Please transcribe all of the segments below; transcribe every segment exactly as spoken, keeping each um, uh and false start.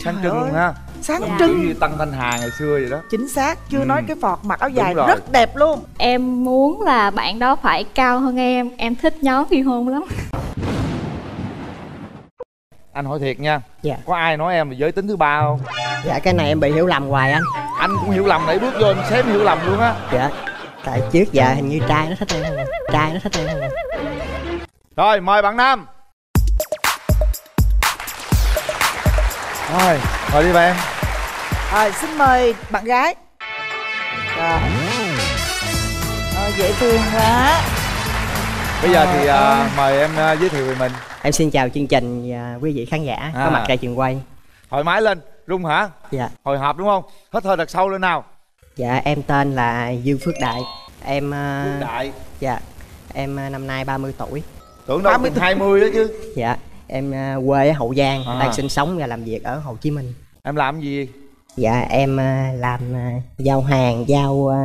Sáng trưng luôn ha. Sáng Dạ. trưng Như Tân Thanh Hà ngày xưa vậy đó. chính xác. Chưa Ừ. nói cái vọt mặc áo dài Đúng rồi. rất đẹp luôn. Em muốn là bạn đó phải cao hơn em. Em thích nhóm khi hôn lắm. Anh hỏi thiệt nha. Dạ. Có ai nói em là giới tính thứ ba không? Dạ cái này em bị hiểu lầm hoài anh. Anh cũng hiểu lầm, nãy bước vô anh xém hiểu lầm luôn á. Dạ. Tại trước giờ hình như trai nó thích em hơn. Trai nó thích em hơn. Rồi mời bạn nam. Rồi, ngồi đi bạn. Rồi xin mời bạn gái. Rồi. Rồi, dễ thương quá. Bây giờ thì Trời à, ơi. mời em à, giới thiệu về mình. Em xin chào chương trình và quý vị khán giả À. có mặt tại trường quay. Thoải mái lên, rung hả? Dạ. Hồi hộp đúng không? Hít hơi thật sâu lên nào. Dạ em tên là Dương Phước Đại. Em ờ, Phước Đại. Dạ. Em ờ, năm nay ba mươi tuổi. Tưởng đâu ba mươi từng hai mươi đó chứ. Dạ. Em ờ, quê ở Hậu Giang, À. đang sinh sống và làm việc ở Hồ Chí Minh. Em làm gì? Dạ em ờ, làm ờ, giao hàng, giao ờ,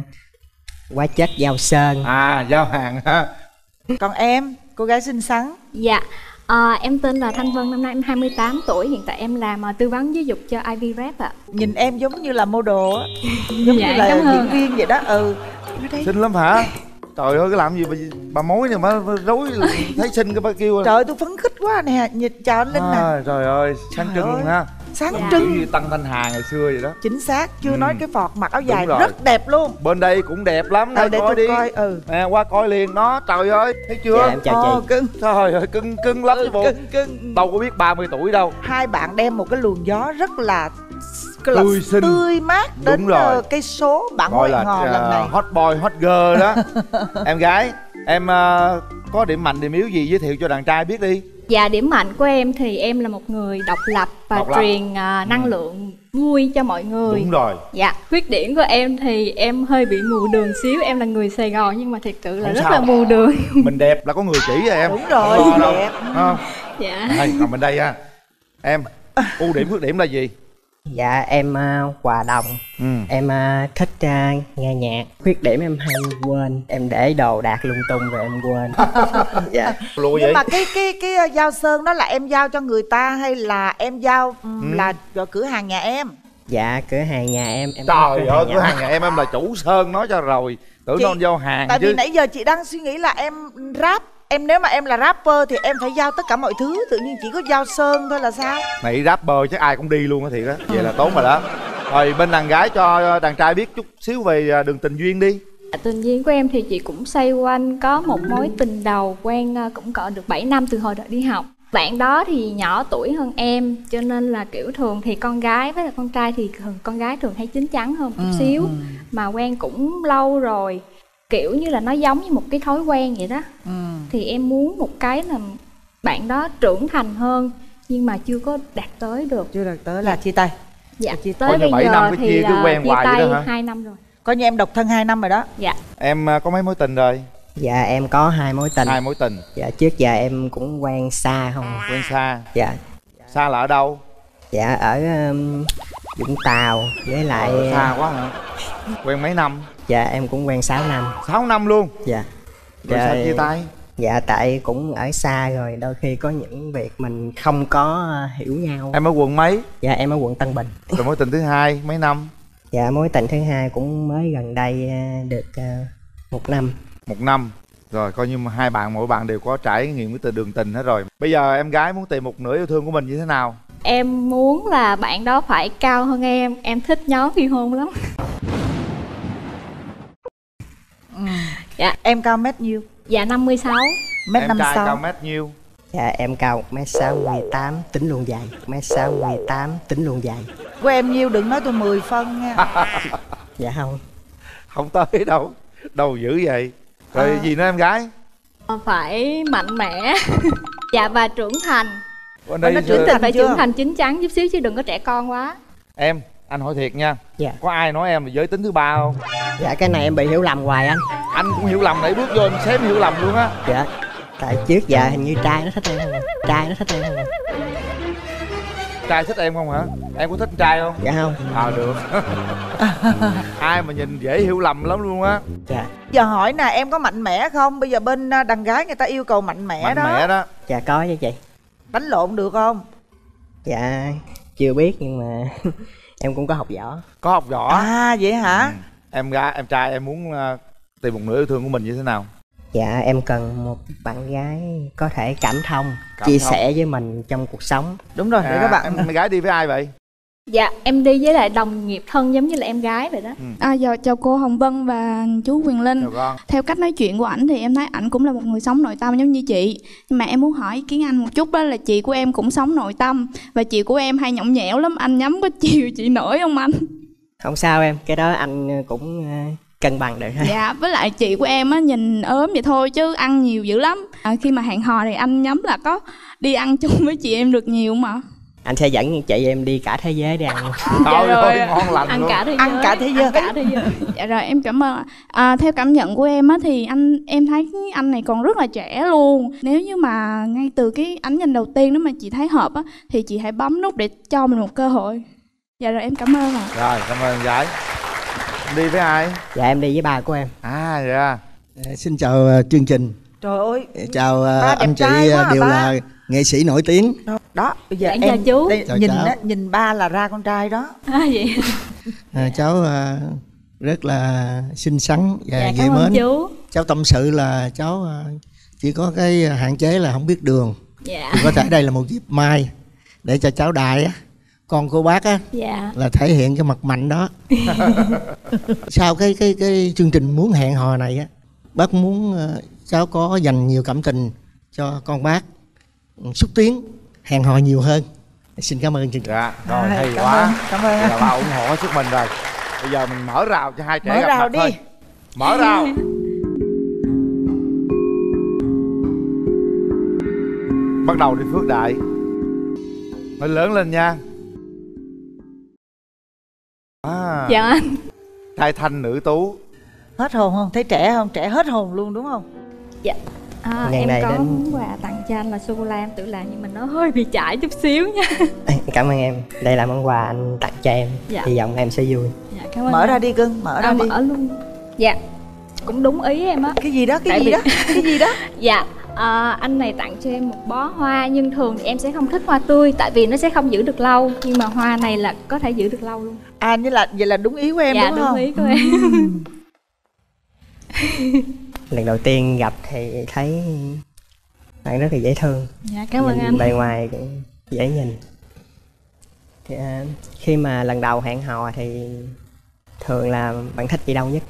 hóa chất, giao sơn. À, giao hàng ha. Còn em, cô gái xinh xắn. Dạ. À, em tên là Thanh Vân, năm nay em hai mươi tám tuổi. Hiện tại em làm à, tư vấn giáo dục cho i vê Rep ạ. Nhìn em giống như là model á. Giống Dạ, như là cảm ơn. diễn viên vậy đó. Ừ. Xinh lắm hả? Trời ơi, cái làm gì bà, bà mối này mà rối thấy xinh cái bà kêu. Trời ơi, tôi phấn khích quá nè. Nhìn chào anh Linh nè. À, trời ơi, sáng Trời trưng ơi. luôn ha. Sáng Dạ. trưng Như Tân Thanh Hà ngày xưa vậy đó. chính xác. Chưa Ừ. nói cái vọt mặc áo dài rồi. rất đẹp luôn. Bên đây cũng đẹp lắm, Ờ, đây để coi tôi đi. coi. Ừ. Nè, qua coi liền đó, trời ơi, thấy chưa? Dạ em chào Ồ, chị. cưng. Trời ơi, cưng cưng lắm chứ bộ. Cưng cưng. Đâu có biết ba mươi tuổi đâu. Hai bạn đem một cái luồng gió rất là cái là Tươi xinh. tươi mát Đúng đến rồi. ờ, cây số bạn Gọi ngồi là ngò lần này. uh, hot boy, hot girl đó. Em gái, em uh, có điểm mạnh, điểm yếu gì giới thiệu cho đàn trai biết đi. Dạ, điểm mạnh của em thì em là một người độc lập và Độc lập. truyền à, năng lượng vui cho mọi người. Đúng rồi. Dạ, khuyết điểm của em thì em hơi bị mù đường xíu. Em là người Sài Gòn nhưng mà thật sự là Không rất sao. là mù đường. Mình đẹp là có người chỉ rồi em. Đúng rồi, Không lo đâu. đẹp. Không? Dạ. Đây, còn bên đây ha. Em, ưu điểm, khuyết điểm là gì? Dạ em ờ, hòa đồng. Ừ. Em ờ, thích ờ, nghe nhạc. Khuyết điểm em hay quên. Em để đồ đạc lung tung rồi em quên. Dạ. Lùi Nhưng vậy? mà cái cái cái ờ, giao sơn đó là em giao cho người ta hay là em giao ừm, Ừ. là ở cửa hàng nhà em? Dạ cửa hàng nhà em. em có Trời ơi, nhà. cửa hàng nhà em, em là chủ Sơn nói cho rồi. Tưởng Chị- đâu anh giao hàng Tại chứ. vì nãy giờ chị đang suy nghĩ là em rap. Em nếu mà em là rapper thì em phải giao tất cả mọi thứ. Tự nhiên chỉ có giao sơn thôi là sao? Này rapper chắc ai cũng đi luôn á thiệt á. Vậy là tốt rồi đó. Rồi bên đàn gái cho đàn trai biết chút xíu về đường tình duyên đi. Tình duyên của em thì chị cũng xoay quanh có một mối tình đầu quen à, cũng cỡ được bảy năm từ hồi đợt đi học. Bạn đó thì nhỏ tuổi hơn em, cho nên là kiểu thường thì con gái với là con trai thì thường con gái thường hay chín chắn hơn một chút xíu. Mà quen cũng lâu rồi, kiểu như là nó giống như một cái thói quen vậy đó. Ừ. Thì em muốn một cái là bạn đó trưởng thành hơn nhưng mà chưa có đạt tới được. Chưa được tới là chia tay. Dạ, Chia tới Coi như bây bảy giờ năm cái thì chia cứ là quen chia hoài vậy tay đó hả? hai năm rồi. Coi như em độc thân hai năm rồi đó. Dạ. Em à, có mấy mối tình rồi? Dạ em có hai mối tình. Hai mối tình. Dạ trước giờ em cũng quen xa không. Quen xa. Dạ. Xa là ở đâu? Dạ ở um, Vũng Tàu với lại Ờ, xa quá hả? Quen mấy năm? dạ em cũng quen sáu năm. Sáu năm luôn. Dạ. Rồi sao chia tay? Dạ tại cũng ở xa rồi đôi khi có những việc mình không có uh, hiểu nhau. Em ở quận mấy? Dạ em ở quận Tân Bình. Rồi mối tình thứ hai mấy năm? Dạ mối tình thứ hai cũng mới gần đây uh, được uh, một năm. Một năm. Rồi coi như mà hai bạn mỗi bạn đều có trải nghiệm cái từ đường tình hết rồi. Bây giờ em gái muốn tìm một nửa yêu thương của mình như thế nào? Em muốn là bạn đó phải cao hơn em. Em thích nhóm khi hôn lắm. Dạ. Em cao mét nhiêu? Dạ năm mươi sáu. Mét Em năm trai cao sáu. mét nhiêu? Dạ em cao một mét sáu mươi tám tính luôn dài. một mét sáu mươi tám tính luôn dài. Của em nhiêu đừng nói tôi mười phân nha. Dạ không. Không tới đâu. Đâu dữ vậy? Rồi À. gì nữa em gái? Phải mạnh mẽ. Dạ và trưởng thành. Bên Bên đó đây trưởng giờ- thành Phải chưa? trưởng thành chín chắn chút xíu chứ đừng có trẻ con quá. Em, anh hỏi thiệt nha. Dạ. Có ai nói em là giới tính thứ ba không? Dạ cái này em bị hiểu lầm hoài anh. Anh cũng hiểu lầm, nãy bước vô anh xém hiểu lầm luôn á. Dạ. Tại trước giờ hình như trai nó thích em hơn. Trai nó thích em hơn. Trai thích em không hả? Em có thích trai không? Dạ không. Ờ được. Ai mà nhìn dễ hiểu lầm lắm luôn á. Dạ. Giờ hỏi nè, em có mạnh mẽ không? Bây giờ bên à, đàn gái người ta yêu cầu mạnh mẽ Mạnh đó. mẽ đó. Dạ có chứ chị. Đánh lộn được không? Dạ chưa biết nhưng mà em cũng có học võ. Có học võ. À vậy hả? Ừ. Em gái, em trai em muốn uh, tìm một nửa yêu thương của mình như thế nào? Dạ em cần một bạn gái có thể cảm thông, Cảm chia thông. sẻ với mình trong cuộc sống. Đúng rồi, để À, các bạn. em, em gái đi với ai vậy? Dạ em đi với lại đồng nghiệp thân giống như là em gái vậy đó. Ừ. À, giờ chào cô Hồng Vân và chú Quyền Linh. Chào con. Theo cách nói chuyện của ảnh thì em thấy ảnh cũng là một người sống nội tâm giống như chị. Nhưng mà em muốn hỏi ý kiến anh một chút, đó là chị của em cũng sống nội tâm và chị của em hay nhõng nhẽo lắm, anh nhắm có chiều chị nổi không anh? Không sao em, cái đó anh cũng uh, cân bằng được ha. Dạ, với lại chị của em á nhìn ốm vậy thôi chứ ăn nhiều dữ lắm. À, khi mà hẹn hò thì anh nhắm là có đi ăn chung với chị em được nhiều mà. Anh sẽ dẫn chị em đi cả thế giới để ăn. Trời rồi. ơi, ngon lành Ăn luôn. cả thế giới. Ăn cả thế giới. Ăn cả thế giới. Dạ rồi em cảm ơn ạ. À, theo cảm nhận của em á thì anh em thấy anh này còn rất là trẻ luôn. Nếu như mà ngay từ cái ánh nhìn đầu tiên nếu mà chị thấy hợp á thì chị hãy bấm nút để cho mình một cơ hội. Dạ rồi em cảm ơn ạ. Rồi, cảm ơn em gái. Em đi với ai? Dạ em đi với ba của em. À vậy à. À, xin chào uh, chương trình. Trời ơi. Chào uh, Ba đẹp anh chị trai quá uh, à, đều ba. là nghệ sĩ nổi tiếng. Đó, bây giờ Dạ, em chào chú. đây, Chào nhìn cháu. á, nhìn ba là ra con trai đó. À vậy. À, cháu uh, rất là xinh xắn và Dạ dễ cảm ơn mến. chú. Cháu tâm sự là cháu uh, chỉ có cái hạn chế là không biết đường. Dạ. Thì có thể đây là một dịp mai để cho cháu Đại á, con cô bác á, Dạ. là thể hiện cái mặt mạnh đó. Sau cái cái cái chương trình muốn hẹn hò này á, bác muốn uh, cháu có dành nhiều cảm tình cho con bác, xúc tiến hẹn hò nhiều hơn. Xin cảm ơn chương trình. Dạ, rồi À, hay cảm quá. ơn, cảm ơn. Bây giờ ba ủng hộ hết sức mình rồi. Bây giờ mình mở rào cho hai trẻ Mở gặp rào mặt đi. thôi. Mở rào. Bắt đầu đi Phước Đại. Phải lớn lên nha. À, Dạ anh. trai thanh nữ tú. Hết hồn không? Thấy trẻ không? Trẻ hết hồn luôn đúng không? Dạ. À, Ngày em này có đến- món quà tặng cho anh là sô cô la em tự làm nhưng mà nó hơi bị chảy chút xíu nha. Cảm ơn em. Đây là món quà anh tặng cho em. Dạ. Hy vọng em sẽ vui. Dạ cảm ơn Mở anh. ra đi cưng, mở ra À, đi. mở luôn. Dạ. Cũng đúng ý em á. Cái gì đó, cái Tại gì vì- đó, cái gì đó. Dạ. À, anh này tặng cho em một bó hoa nhưng thường thì em sẽ không thích hoa tươi tại vì nó sẽ không giữ được lâu, nhưng mà hoa này là có thể giữ được lâu luôn. À như là vậy là đúng ý của em Dạ đúng đúng không? ý của em. Lần đầu tiên gặp thì thấy bạn rất là dễ thương. Dạ cảm ơn Nhìn anh. bề ngoài cũng dễ nhìn. Thì, à, khi mà lần đầu hẹn hò thì thường là bạn thích đi đâu nhất?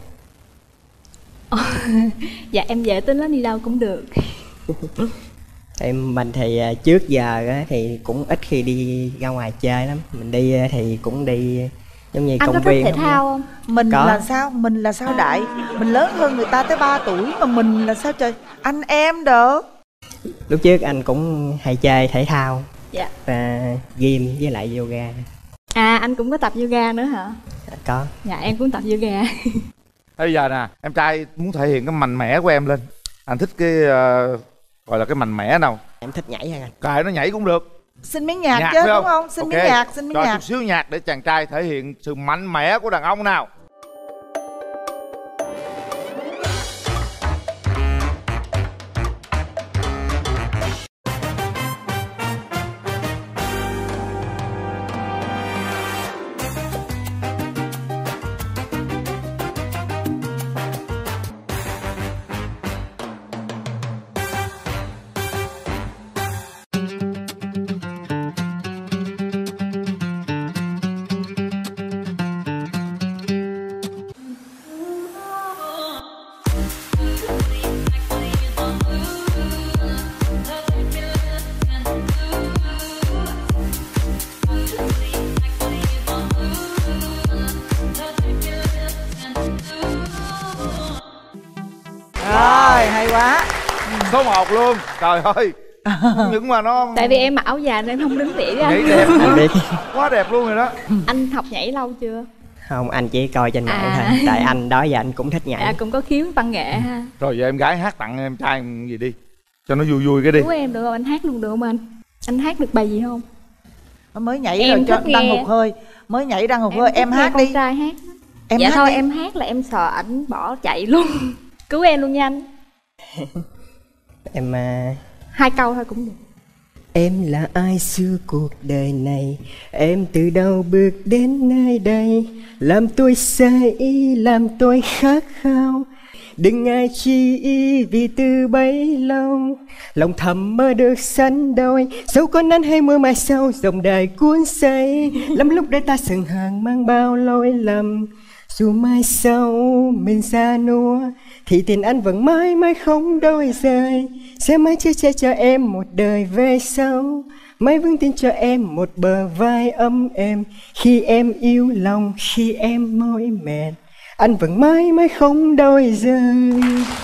Dạ em dễ tính lắm, đi đâu cũng được. Thì mình thì à, trước giờ á, thì cũng ít khi đi ra ngoài chơi lắm. Mình đi à, thì cũng đi giống như Anh công có thích viên. thể thao không? Mình Có. là sao? Mình là sao Đại? Mình lớn hơn người ta tới ba tuổi mà mình là sao trời? Anh em đỡ. Lúc trước anh cũng hay chơi thể thao Dạ. và gym với lại yoga. À anh cũng có tập yoga nữa hả? Có. Dạ em cũng tập yoga. Bây giờ nè, em trai muốn thể hiện cái mạnh mẽ của em lên. Anh thích cái uh, gọi là cái mạnh mẽ nào? Em thích nhảy hơn anh. Cài nó nhảy cũng được. Xin miếng nhạc, Nhạc chứ phải đúng không? Xin Ok. miếng nhạc, xin miếng Cho nhạc. chút xíu nhạc để chàng trai thể hiện sự mạnh mẽ của đàn ông nào. Rồi, hay quá. Số một luôn. Trời ơi. Nhưng mà nó Tại vì em mặc áo dài nên em không đứng tỉa ra. nhảy đẹp Anh quá. biết. Quá đẹp luôn rồi đó. Anh học nhảy lâu chưa? Không, anh chỉ coi trên mạng À. thôi. Tại anh đó giờ anh cũng thích nhảy. À cũng có khiếu văn nghệ ha. Rồi giờ em gái hát tặng em trai gì đi. Cho nó vui vui cái đi. Chú em được không? Anh hát luôn được không anh? Anh hát được bài gì không? Mới nhảy Em rồi cho thích đang nghe. hụt hơi. Mới nhảy đang hụt hơi. thích Em nghe hát con đi. trai hát. Em dạ hát thôi đi. em hát là em sợ ảnh bỏ chạy luôn. Cứu em luôn nha anh. Em à, Hai câu thôi cũng được. Em là ai xưa cuộc đời này, em từ đâu bước đến nơi đây, làm tôi say, làm tôi khát khao. Đừng ai chi ý vì từ bấy lâu, lòng thầm mơ được sánh đôi. Dẫu có nắng hay mưa mai sau, dòng đời cuốn say. Lắm lúc để ta sừng hàng mang bao lỗi lầm. Dù mai sau mình già nua, thì tình anh vẫn mãi mãi không đôi rời. Sẽ mãi chở che cho em một đời về sau, mãi vững tin cho em một bờ vai ấm êm. Khi em yêu lòng, khi em mỏi mệt, anh vẫn mãi mãi không đôi rời.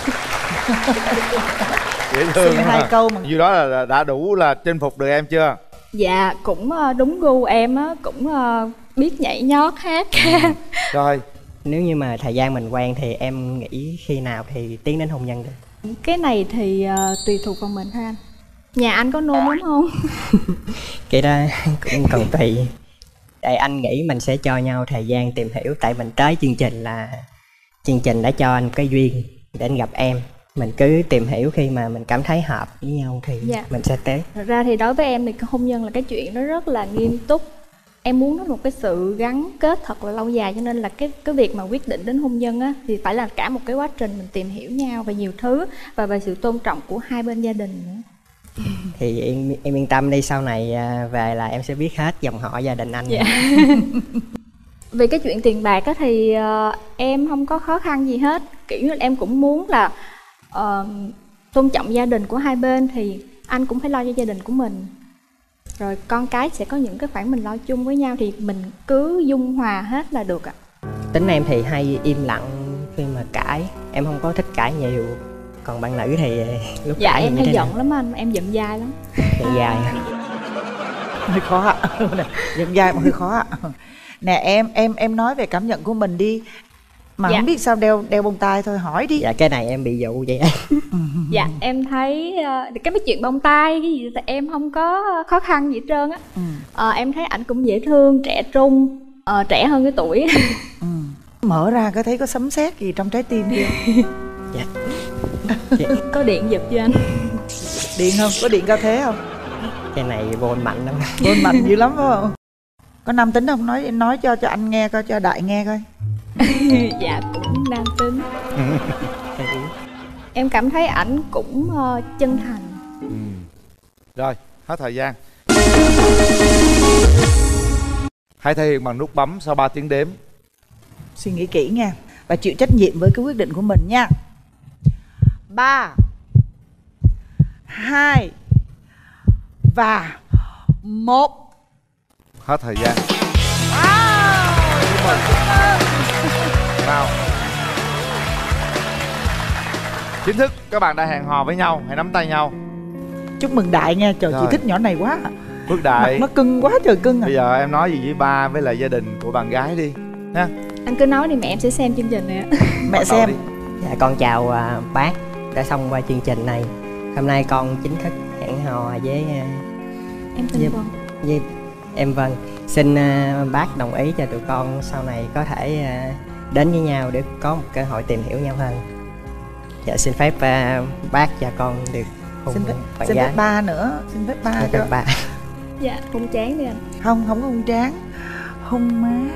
Dễ thương Xin hai câu mà. Như đó là đã đủ là chinh phục được em chưa? Dạ cũng ờ, đúng gu em á, cũng ờ, biết nhảy nhót hát ca. Rồi Nếu như mà thời gian mình quen thì em nghĩ khi nào thì tiến đến hôn nhân được? Cái này thì ờ, tùy thuộc vào mình thôi anh. Nhà anh có nôn lắm không? Cái đó cũng còn tùy. Tại anh nghĩ mình sẽ cho nhau thời gian tìm hiểu. Tại mình tới chương trình là chương trình đã cho anh cái duyên để anh gặp em. Mình cứ tìm hiểu, khi mà mình cảm thấy hợp với nhau thì Dạ. mình sẽ tới. Thật ra thì đối với em thì hôn nhân là cái chuyện nó rất là nghiêm túc. Em muốn nó một cái sự gắn kết thật là lâu dài, cho nên là cái cái việc mà quyết định đến hôn nhân á thì phải là cả một cái quá trình mình tìm hiểu nhau về nhiều thứ và về sự tôn trọng của hai bên gia đình nữa. Thì em, em yên tâm đi, sau này à, về là em sẽ biết hết dòng họ gia đình anh. Dạ. Về cái chuyện tiền bạc á thì ờ, em không có khó khăn gì hết. Kiểu như em cũng muốn là ờ, tôn trọng gia đình của hai bên, thì anh cũng phải lo cho gia đình của mình. Rồi con cái sẽ có những cái khoản mình lo chung với nhau, thì mình cứ dung hòa hết là được ạ. Tính em thì hay im lặng khi mà cãi. Em không có thích cãi nhiều. Còn bạn nữ thì lúc Dạ cãi em như hay thế giận nào? lắm anh, em giận dai lắm. Giận dài. Hơi khó ạ. Giận dai mà hơi khó ạ. Nè em em em nói về cảm nhận của mình đi. Mà Dạ. không biết sao đeo đeo bông tai thôi, hỏi đi. Dạ cái này em bị dụ vậy. Dạ em thấy ờ, cái mấy chuyện bông tai cái gì thì em không có khó khăn gì hết trơn á. Ừ. Ờ, em thấy ảnh cũng dễ thương, trẻ trung, ờ, trẻ hơn cái tuổi. Ừ. Mở ra có thấy có sấm sét gì trong trái tim kia? Dạ. Có điện giật cho anh. Điện không? Có điện cao thế không? Cái này vô mạnh lắm. Bên mạnh dữ lắm phải không? Có nam tính không? Nói nói cho cho anh nghe coi, cho Đại nghe coi. Dạ cũng nam tính. Em cảm thấy ảnh cũng ờ, chân thành. ừ. Rồi hết thời gian. Hãy thể hiện bằng nút bấm sau ba tiếng đếm. Suy nghĩ kỹ nha, và chịu trách nhiệm với cái quyết định của mình nha. Ba, hai và một. Hết thời gian. Wow. Nào, chính thức các bạn đã hẹn hò với nhau, hãy nắm tay nhau. Chúc mừng Đại nha, trời Rồi. chị thích nhỏ này quá. Phước Đại, Mặt nó cưng quá trời cưng à. bây giờ em nói gì với ba với lại gia đình của bạn gái đi nha. Anh cứ nói đi, mẹ em sẽ xem chương trình này ạ. Mẹ Bắt đầu xem. đi. Dạ con chào à, bác đã xong qua chương trình này. Hôm nay con chính thức hẹn hò với à, Em tin Dạ. Vân. với em Vân. Xin à, bác đồng ý cho tụi con sau này có thể à, đến với nhau để có một cơ hội tìm hiểu nhau hơn. Dạ xin phép à, bác và con được hôn Xin phép, bạn xin gái. phép ba nữa, xin phép ba Xin cho. phép ba. Dạ hôn chán đi anh. Không, không có hôn trán, hôn má.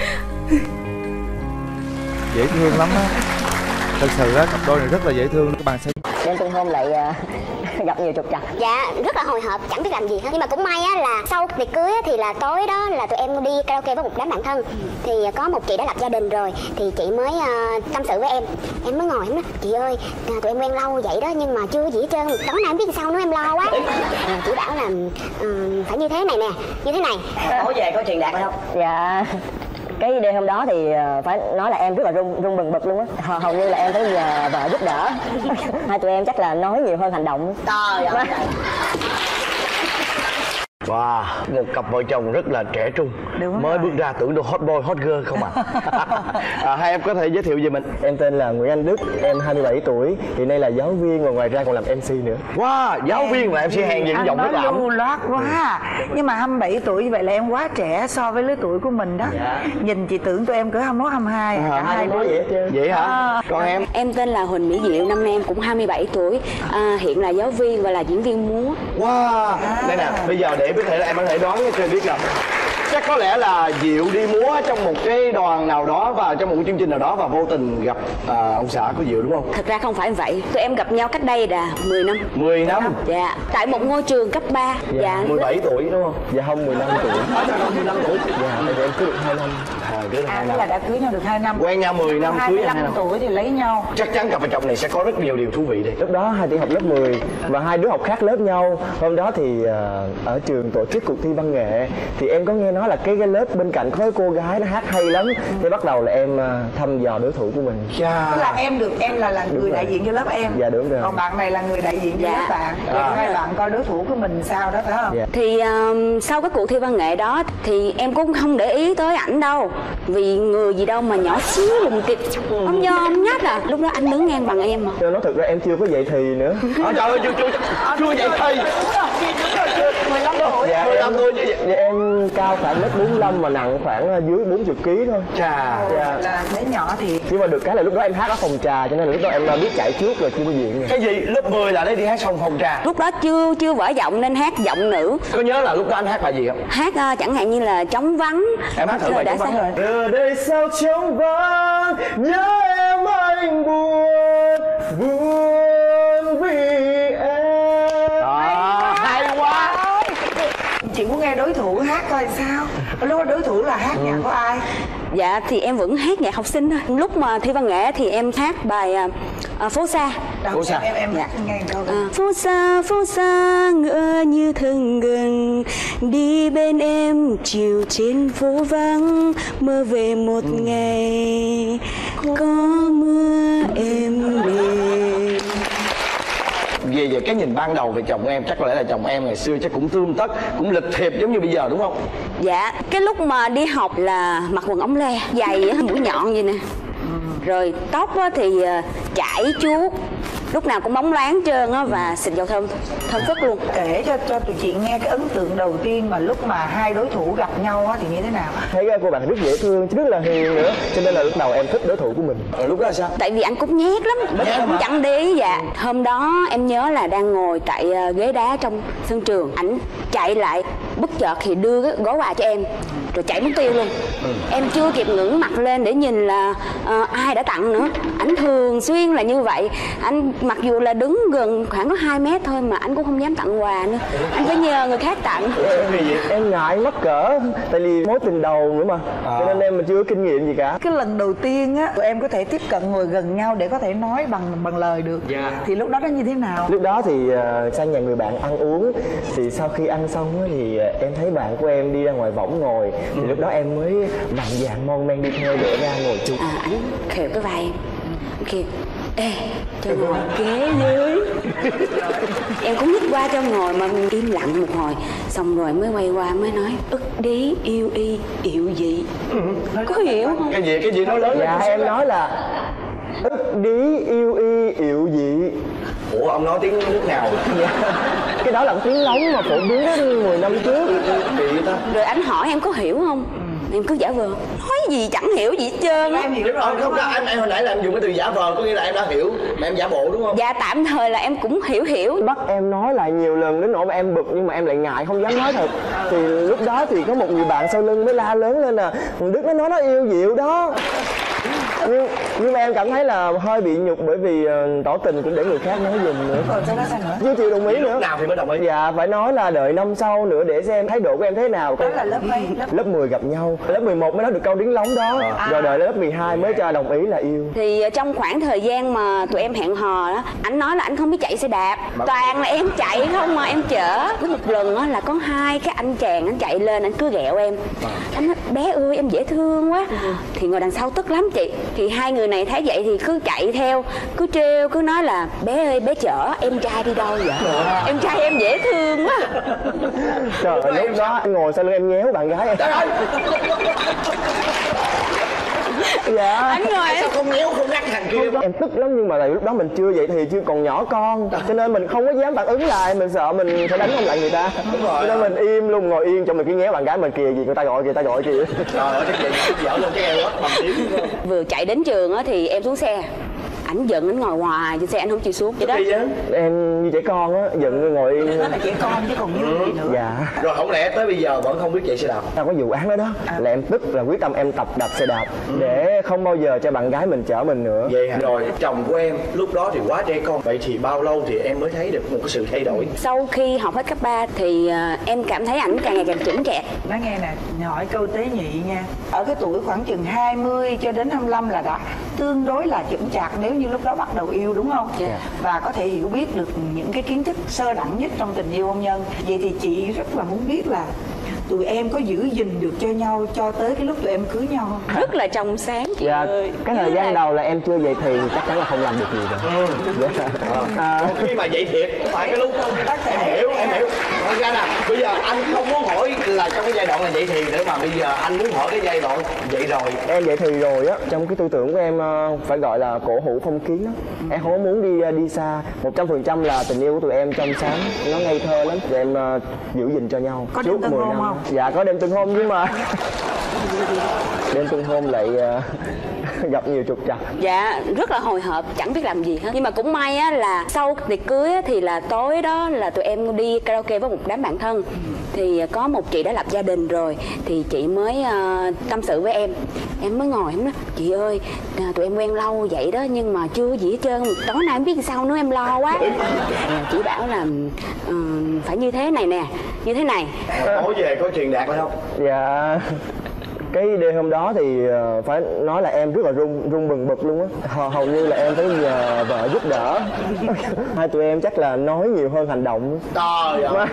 Dễ thương lắm á. Thật sự á, cặp đôi này rất là dễ thương. Các bạn sẽ Đến tân hôn lại uh, gặp nhiều trục trặc. Dạ rất là hồi hộp, chẳng biết làm gì hết. Nhưng mà cũng may á là sau tiệc cưới á, thì là tối đó là tụi em đi karaoke với một đám bạn thân. Thì có một chị đã lập gia đình rồi, thì chị mới uh, tâm sự với em. Em mới ngồi em nói, chị ơi à, tụi em quen lâu vậy đó nhưng mà chưa gì hết trơn. Tối nay em biết sao nữa, em lo quá. À, chị bảo là uh, phải như thế này nè, như thế này. Tối về có truyền đạt không? Dạ. Cái đêm hôm đó thì phải nói là em rất là run run bừng bực luôn á. Hầu, hầu như là em phải nhờ vợ giúp đỡ. Hai tụi em chắc là nói nhiều hơn hành động. Trời ơi. Wow, một cặp vợ chồng rất là trẻ trung. Đúng mới rồi. bước ra tưởng đâu hot boy, hot girl không à. À, hai em có thể giới thiệu về mình? Em tên là Nguyễn Anh Đức, em hai mươi bảy tuổi, hiện nay là giáo viên và ngoài ra còn làm em xê nữa. Wow, giáo viên mà em sẽ hàng những giọng rất là ấm. lưu loát quá. Nhưng mà hai mươi bảy tuổi như vậy là em quá trẻ so với lứa tuổi của mình đó. Dạ. Nhìn chị tưởng tụi em cỡ hai mươi mốt, hai mươi hai. À, Cả hai nói vậy hết trơn. Vậy hả? À. Còn em? Em tên là Huỳnh Mỹ Diệu, năm nay em cũng hai mươi bảy tuổi, à, hiện là giáo viên và là diễn viên múa. Wow, đây nè, bây giờ để có thể là em có thể đoán cho biết là chắc có lẽ là Diệu đi múa trong một cái đoàn nào đó và trong một cái chương trình nào đó và vô tình gặp à, ông xã của Diệu đúng không? Thật ra không phải vậy, tụi em gặp nhau cách đây là mười năm. mười năm? Dạ, tại một ngôi trường cấp ba. Dạ, Dạ, mười bảy tuổi đúng không? Dạ không, mười lăm tuổi. À, sao không mười lăm tuổi? Dạ, tại vì em cưới được hai năm. À, cưới được À, hai thế năm. là đã cưới nhau được hai năm. Quen nhau mười năm, cưới hai hai mươi lăm năm. tuổi thì lấy nhau. Chắc chắn cặp vợ chồng này sẽ có rất nhiều điều thú vị đây. Lúc đó hai chị học lớp mười và hai đứa học khác lớp nhau. Hôm đó thì ờ, ở trường tổ chức cuộc thi văn nghệ, thì em có nghe nói là cái, cái lớp bên cạnh có cái cô gái nó hát hay lắm. Thế bắt đầu là em ờ, thăm dò đối thủ của mình. Chà. Tức là em được, em là là Đúng người rồi. đại diện cho lớp em. Dạ, đúng rồi. Còn bạn này là người đại diện cho Dạ. lớp bạn. Để À. hai bạn coi đối thủ của mình sao đó, phải không? Dạ. Thì um, sau cái cuộc thi văn nghệ đó thì em cũng không để ý tới ảnh đâu, vì người gì đâu mà nhỏ xíu lùm kịch, ông nhom nhát à. Lúc đó anh đứng ngang bằng em mà. Tôi nói thật ra em chưa có dậy thì nữa. À, trời ơi, chưa chưa chưa vậy thi. mười lăm tuổi. Dạ, mười lăm em, tuổi như vậy. dạ, em cao khoảng mét bốn mươi lăm mà nặng khoảng ờ, dưới bốn mươi ký thôi. Chà. Dạ. Là bé nhỏ thì Nhưng mà được cái là lúc đó em hát ở phòng trà, cho nên là lúc đó em đã biết chạy trước rồi chưa có diện rồi. Cái gì? Lớp mười là đấy đi hát xong phòng trà. Lúc đó chưa chưa vỡ giọng nên hát giọng nữ. Có nhớ là lúc đó anh hát bài gì không? Hát uh, chẳng hạn như là Trống Vắng. Em hát thử Rồi bài đã Trống Vắng sao? rồi. Ở đây sao trống vắng, nhớ em anh buồn, buồn vì em. À, hay quá. chị muốn nghe đối thủ hát coi sao. Lúc đó đối thủ là hát nhạc của ai? Dạ thì em vẫn hát nhạc học sinh thôi. Lúc mà thi văn nghệ thì em hát bài à, à, Phố Xa. Đâu, Ủa sao? em em Dạ. hát nghe một câu À, phố xa, phố xa ngỡ như thân gần, đi bên em chiều trên phố vắng, mơ về một ngày có mưa êm đềm. Về về cái nhìn ban đầu về chồng em, chắc có lẽ là chồng em ngày xưa chắc cũng tươm tất, cũng lịch thiệp giống như bây giờ đúng không? Dạ, cái lúc mà đi học là mặc quần ống le, giày á, mũi nhọn vậy nè. Rồi tóc á thì à, chải chuốt, lúc nào cũng bóng loáng trơn á và xịt dầu thơm thơm phức luôn. Kể cho cho tụi chị nghe cái ấn tượng đầu tiên mà lúc mà hai đối thủ gặp nhau á thì như thế nào? Thấy cô bạn rất dễ thương, rất là hiền nữa, cho nên là lúc đầu em thích đối thủ của mình. Rồi lúc đó là sao? Tại vì anh cũng nhát lắm, Nhát cũng hả? chẳng để ý. Dạ, hôm đó em nhớ là đang ngồi tại ờ, ghế đá trong sân trường, ảnh chạy lại bất chợt thì đưa cái gói quà cho em rồi chạy mất tiêu luôn. Em chưa kịp ngẩng mặt lên để nhìn là ờ, ai đã tặng nữa. Ảnh thường xuyên là như vậy, anh mặc dù là đứng gần khoảng có hai mét thôi mà anh cũng không dám tặng quà nữa, anh phải nhờ người khác tặng. Em ngại mắc cỡ, tại vì mối tình đầu nữa mà, À. cho nên em mình chưa có kinh nghiệm gì cả. Cái lần đầu tiên á tụi em có thể tiếp cận ngồi gần nhau để có thể nói bằng bằng lời được. Dạ. Thì lúc đó nó như thế nào? Lúc đó thì uh, sang nhà người bạn ăn uống, thì sau khi ăn xong á, thì uh, em thấy bạn của em đi ra ngoài võng ngồi, thì lúc đó em mới mạnh dạn mon men đi theo để ra ngồi chung. À, anh khều cái vai em, anh kêu ê cho ngồi ghế dưới. Em cũng nhích qua cho ngồi mà im lặng một hồi, xong rồi mới quay qua mới nói ức đí yêu y yêu gì. Có hiểu không? Cái gì? Cái gì nói lớn Dạ lên? em nói là ức đí yêu y yêu dị. Ủa ông nói tiếng nước nào? Dạ. Cái đó là cái tiếng lóng mà phổ biến đến mười năm trước. Kỳ vậy ta? Rồi anh hỏi em có hiểu không? Em cứ giả vờ nói gì chẳng hiểu gì hết trơn á. Em hiểu rồi. Không, không, em, em hồi nãy là em dùng cái từ giả vờ, có nghĩa là em đã hiểu mà em giả bộ đúng không? Dạ tạm thời là em cũng hiểu hiểu. Bắt em nói lại nhiều lần đến nỗi mà em bực, nhưng mà em lại ngại không dám nói thật. Thì lúc đó thì có một người bạn sau lưng mới la lớn lên là Đức nó nói nó yêu Diệu đó. Nhưng, nhưng mà em cảm thấy là hơi bị nhục, bởi vì uh, tỏ tình cũng để người khác nói giùm nữa. Rồi sau đó sao nữa? Chưa chịu đồng ý nữa. Lúc nào thì mới đồng ý? Dạ phải nói là đợi năm sau nữa để xem thái độ của em thế nào. Đó là lớp mấy? Lớp Lớp mười gặp nhau, lớp mười một mới nói được câu tiếng lóng đó, À. rồi đợi lớp mười hai mới cho đồng ý là yêu. Thì trong khoảng thời gian mà tụi em hẹn hò đó, anh nói là anh không biết chạy xe đạp, toàn là em chạy không mà em chở. Có một lần á là có hai cái anh chàng anh chạy lên, anh cứ ghẹo em, anh nói bé ơi em dễ thương quá. Thì ngồi đằng sau tức lắm chị, Thì hai người này thấy vậy thì cứ chạy theo, cứ trêu, cứ nói là bé ơi bé chở em trai đi đâu vậy? Em trai em dễ thương quá. Trời ơi, lúc đó anh ngồi sau lưng em nhéo bạn gái em. Dạ. Anh ngồi sao không nhéo không ngắt thằng kia? Em tức lắm nhưng mà tại lúc đó mình chưa vậy thì chưa còn nhỏ con, cho nên mình không có dám phản ứng lại, mình sợ mình sẽ đánh không lại người ta. Cho nên mình im luôn, ngồi yên cho mình cứ nhéo bạn gái mình kìa, gì người ta gọi kìa, ta gọi kìa. Trời ơi, cái chuyện dở lên cái eo á, bằng tiếng. Vừa chạy đến trường á thì em xuống xe. Ảnh giận, ảnh ngồi hoài trên xe, anh không chịu xuống vậy đó. Em như trẻ con á, giận ngồi yên. Đó là trẻ con chứ còn như gì nữa. Dạ. Rồi không lẽ tới bây giờ vẫn không biết chạy xe đạp? Tao có vụ án đó đó à. Là em tức là quyết tâm em tập đạp xe đạp ừ. Để không bao giờ cho bạn gái mình chở mình nữa. Vậy hả? Rồi chồng của em lúc đó thì quá trẻ con. Vậy thì bao lâu thì em mới thấy được một cái sự thay đổi? Sau khi học hết cấp ba thì uh, em cảm thấy ảnh càng ngày càng chững chạc. Nói nghe nè, hỏi câu tế nhị nha. Ở cái tuổi khoảng chừng hai mươi cho đến hai mươi lăm là đã tương đối là chững chạc nếu như lúc đó bắt đầu yêu, đúng không? Yeah. Và có thể hiểu biết được những cái kiến thức sơ đẳng nhất trong tình yêu hôn nhân. Vậy thì chị rất là muốn biết là tụi em có giữ gìn được cho nhau cho tới cái lúc tụi em cưới nhau không? Rất là trong sáng chị dạ, ơi. Cái thời gian đầu là em chưa dậy thì chắc chắn là không làm được gì rồi. Ừ. À. À. Khi mà dậy thiệt không phải cái lúc em hiểu em hiểu. Thật ra là bây giờ anh không muốn hỏi là trong cái giai đoạn là dậy thì nữa, mà bây giờ anh muốn hỏi cái giai đoạn vậy rồi. Em dậy thì rồi á, trong cái tư tưởng của em phải gọi là cổ hủ phong kiến á. Ừ. Em không có muốn đi đi xa. Một trăm phần trăm là tình yêu của tụi em trong sáng, nó ngây thơ lắm. Tụi em uh, giữ gìn cho nhau. Có đêm tân hôn không? Dạ có đêm tân hôn nhưng mà đêm tân hôn lại uh, gặp nhiều trục trặc. Dạ rất là hồi hộp, chẳng biết làm gì hết. Nhưng mà cũng may á là sau tiệc cưới á, thì là tối đó là tụi em đi karaoke với một đám bạn thân. Thì có một chị đã lập gia đình rồi thì chị mới uh, tâm sự với em. Em mới ngồi em nói chị ơi tụi em quen lâu vậy đó nhưng mà chưa gì hết trơn, tối nay em biết sao nữa, em lo quá. Chị bảo là uh, phải như thế này nè, như thế này. Tối về có truyền đạt phải không? Dạ. Cái đêm hôm đó thì phải nói là em rất là run run bừng bực luôn á. Hầu như là em phải nhờ vợ giúp đỡ. Hai tụi em chắc là nói nhiều hơn hành động. Trời ơi.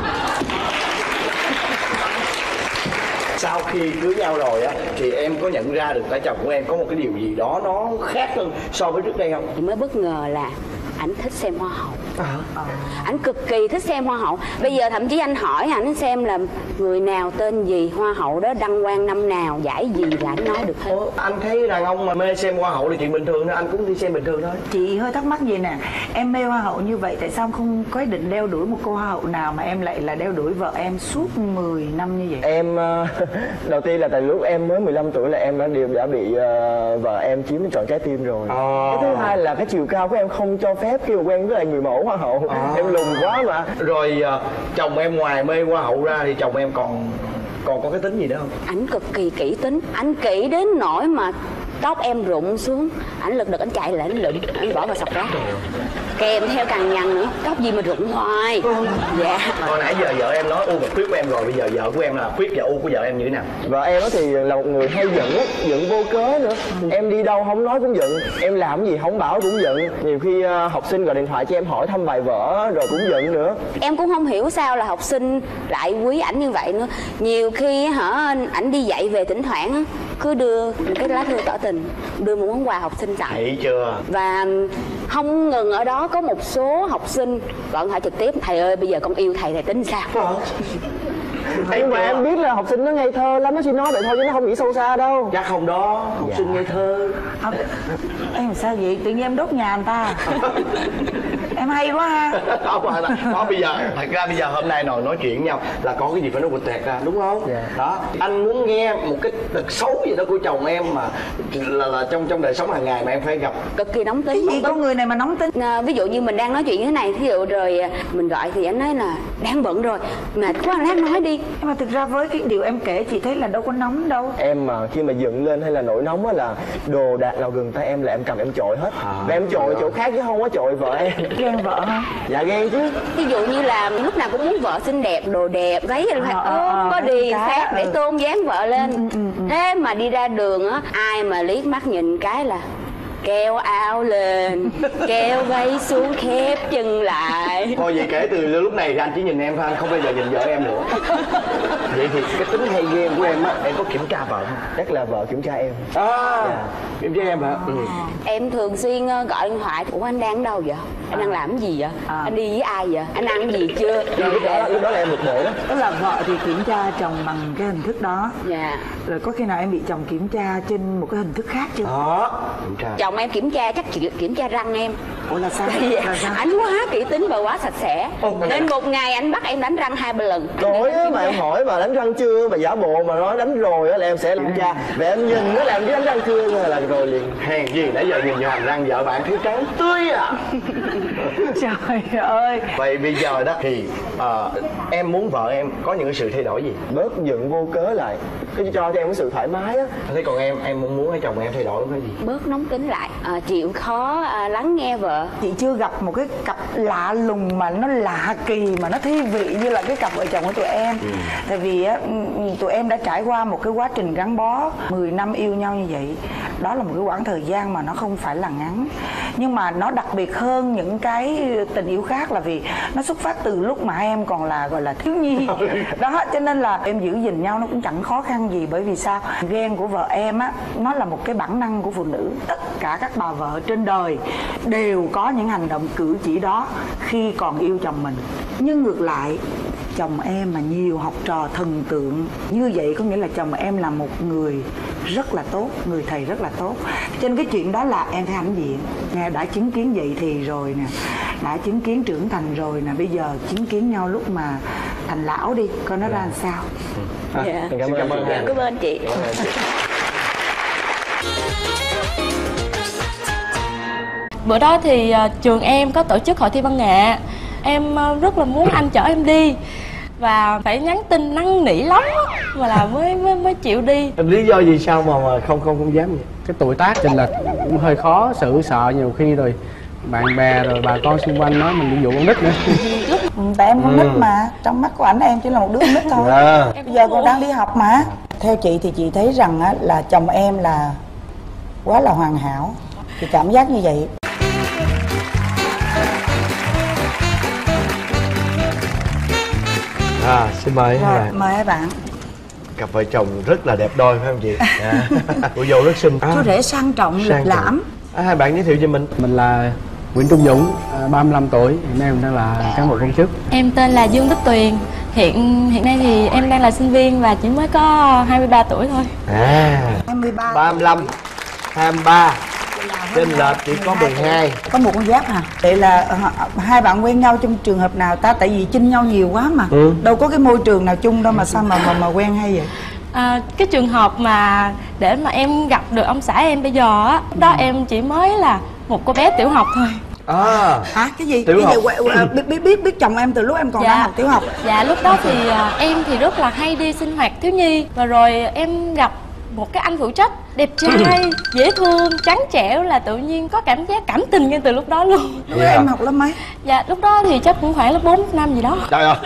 Sau khi cưới nhau rồi á thì em có nhận ra được tại chồng của em có một cái điều gì đó nó khác hơn so với trước đây không? Thì mới bất ngờ là ảnh thích xem hoa hậu. À. Ảnh cực kỳ thích xem hoa hậu. Bây giờ thậm chí anh hỏi ảnh xem là người nào tên gì, hoa hậu đó đăng quang năm nào, giải gì là anh nói được hết. Ủa, anh thấy đàn ông mà mê xem hoa hậu là chuyện bình thường đó, anh cũng đi xem bình thường thôi. Chị hơi thắc mắc gì nè, em mê hoa hậu như vậy tại sao không có ý định đeo đuổi một cô hoa hậu nào mà em lại là đeo đuổi vợ em suốt mười năm như vậy? Em đầu tiên là tại lúc em mới mười lăm tuổi là em đã đều đã bị uh, vợ em chiếm trọn trái tim rồi. À. Cái thứ hai là cái chiều cao của em không cho phép khi mà quen với lại người mẫu hoa hậu. À. Em lùn quá mà. Rồi uh, chồng em ngoài mê hoa hậu ra thì chồng em còn còn có cái tính gì nữa không? Ảnh cực kỳ kỹ tính, ảnh kỹ đến nỗi mà tóc em rụng xuống, ảnh lật đật ảnh chạy lại ảnh lụm, ảnh bỏ vào sọt rác. Kèm theo cằn nhằn nữa, tóc gì mà rụng hoài. Ừ. Dạ. Hồi nãy giờ vợ em nói u và khuyết của em rồi, bây giờ vợ của em là khuyết và u của vợ em như thế nào? Vợ em thì là một người hay giận á, giận vô cớ nữa. Ừ. Em đi đâu không nói cũng giận, em làm cái gì không bảo cũng giận. Nhiều khi uh, học sinh gọi điện thoại cho em hỏi thăm bài vở rồi cũng giận nữa. Em cũng không hiểu sao là học sinh lại quý ảnh như vậy nữa. Nhiều khi hả ảnh đi dạy về thỉnh thoảng cứ đưa cái lá thư tỏ tình, đưa một món quà học sinh tặng. Thấy chưa? Và không ngừng ở đó, có một số học sinh gọi hỏi trực tiếp: thầy ơi bây giờ con yêu thầy, thầy tính sao? Nhưng mà em biết là học sinh nó ngây thơ lắm, nó chỉ nói vậy thôi chứ nó không nghĩ sâu xa đâu. Chắc không đó, học dạ. sinh ngây thơ. Không, em sao vậy? Tự nhiên em đốt nhà người ta. Em hay quá ha. Không phải là, đó bây giờ, thật ra bây giờ hôm nay ngồi nói chuyện với nhau là có cái gì phải nói quịch tẹt ra, đúng không? Dạ. Đó, anh muốn nghe một cái tật xấu gì đó của chồng em mà là, là trong trong đời sống hàng ngày mà em phải gặp. Cực kỳ nóng tính. Cái gì con người này mà nóng tính? À, ví dụ như mình đang nói chuyện như thế này, ví dụ rồi mình gọi thì anh nói là đang bận rồi, mệt quá lát nói đi. Nhưng mà thực ra với cái điều em kể chị thấy là đâu có nóng đâu. Em mà khi mà giận lên hay là nổi nóng á là đồ đạc nào gần tay em là em cầm em chội hết. À, và em chội chỗ khác chứ không có chội vợ em. Ghen vợ hả? Dạ ghen chứ. Ví dụ như là lúc nào cũng muốn vợ xinh đẹp, đồ đẹp, váy à, phải ôm, có đi khác để tôn dáng vợ lên. Ừ, ừ, ừ. Thế mà đi ra đường á, ai mà liếc mắt nhìn cái là kéo áo lên, kéo váy xuống, khép chân lại. Thôi vậy kể từ lúc này anh chỉ nhìn em thôi, anh không bao giờ nhìn vợ em nữa. Vậy thì cái tính hay ghen của em á, em có kiểm tra vợ không? Chắc là vợ kiểm tra em. À, dạ. Kiểm tra em hả? Ừ. Em thường xuyên gọi điện thoại. Ủa anh đang ở đâu vậy? Anh đang làm cái gì vậy? À. Anh đi với ai vậy? Anh ăn cái gì chưa? Rồi, lúc đó lúc đó là em bực bội đó. Tức là vợ thì kiểm tra chồng bằng cái hình thức đó. Dạ. Rồi có khi nào em bị chồng kiểm tra trên một cái hình thức khác chưa? Đó, kiểm tra. Chồng em kiểm tra chắc chỉ kiểm tra răng em. Ủa là sao? Là sao? Anh quá kỹ tính và quá sạch sẽ. Nên một ngày anh bắt em đánh răng hai ba lần. Tối á mà em hỏi mà đánh răng chưa, mà giả bộ mà nói đánh rồi á là em sẽ kiểm tra. Vậy em nhìn nó làm cái đánh răng chưa nha là rồi liền. Hèn gì nãy giờ nhìn vô hàm răng vợ bạn thấy trắng tươi à. Trời ơi. Vậy bây giờ đó thì uh, em muốn vợ em có những cái sự thay đổi gì? Bớt giận vô cớ lại, cái cho cho em cái sự thoải mái á. Thế còn em, em mong muốn ở chồng em thay đổi cái gì? Bớt nóng tính lại, à, chịu khó à, lắng nghe vợ. Chị chưa gặp một cái cặp lạ lùng mà nó lạ kỳ mà nó thi vị như là cái cặp vợ chồng của tụi em. Ừ. Tại vì á, tụi em đã trải qua một cái quá trình gắn bó mười năm yêu nhau như vậy. Đó là một cái quãng thời gian mà nó không phải là ngắn. Nhưng mà nó đặc biệt hơn những cái tình yêu khác là vì nó xuất phát từ lúc mà hai em còn là gọi là thiếu nhi. Đó, cho nên là em giữ gìn nhau nó cũng chẳng khó khăn gì. Bởi vì sao? Ghen của vợ em á, nó là một cái bản năng của phụ nữ. Tất cả các bà vợ trên đời đều có những hành động cử chỉ đó khi còn yêu chồng mình. Nhưng ngược lại, chồng em mà nhiều học trò thần tượng như vậy có nghĩa là chồng em là một người rất là tốt, người thầy rất là tốt. Cho nên cái chuyện đó là em phải hãnh diện. Nghe đã chứng kiến vậy thì rồi nè, đã chứng kiến trưởng thành rồi nè, bây giờ chứng kiến nhau lúc mà thành lão đi, coi nó ra làm sao. À, dạ. Cảm ơn, cảm ơn, cảm cảm ơn chị. Bữa đó thì uh, trường em có tổ chức hội thi văn nghệ. Em uh, rất là muốn anh chở em đi và phải nhắn tin năn nỉ lắm mà là mới mới mới chịu đi. Lý do gì sao mà mà không không không dám vậy? Cái tuổi tác chênh lệch cũng hơi khó xử, sợ nhiều khi rồi bạn bè rồi bà con xung quanh nói mình bị dụ con nít nữa. Ừ, tại em con nít mà trong mắt của ảnh em chỉ là một đứa con nít thôi. À. Bây giờ còn đang đi học mà. Theo chị thì chị thấy rằng á, là chồng em là quá là hoàn hảo. Chị cảm giác như vậy. À, xin mời hai bạn. Mời hai bạn. Cặp vợ chồng rất là đẹp đôi phải không chị? À. Cô dâu rất xinh. Chú rể sang trọng, lịch lãm. À, hai bạn giới thiệu cho mình. Mình là Nguyễn Trung Dũng, ba mươi lăm tuổi, hiện nay mình đang là cán bộ công chức. Em tên là Dương Bích Tuyền. Hiện hiện nay thì em đang là sinh viên và chỉ mới có hai mươi ba tuổi thôi. À, hai mươi ba. ba mươi lăm, hai mươi ba. Trên lệch chỉ có mười hai. Có một con giáp hả? Vậy là uh, hai bạn quen nhau trong trường hợp nào ta? Tại vì chinh nhau nhiều quá mà. Ừ. Đâu có cái môi trường nào chung đâu mà sao mà mà, mà quen hay vậy? À, cái trường hợp mà để mà em gặp được ông xã em bây giờ á, đó em chỉ mới là một cô bé tiểu học thôi. À, hả? Cái gì? Tiểu cái học. gì? Biết, biết biết biết chồng em từ lúc em còn Dạ. đang học tiểu học. Dạ lúc đó thì uh, em thì rất là hay đi sinh hoạt thiếu nhi. Và rồi em gặp một cái anh phụ trách đẹp trai, dễ thương, trắng trẻo là tự nhiên có cảm giác cảm tình ngay từ lúc đó luôn. Lúc đó em học lớp mấy? Dạ lúc đó thì chắc cũng khoảng lớp bốn năm gì đó. Trời ơi.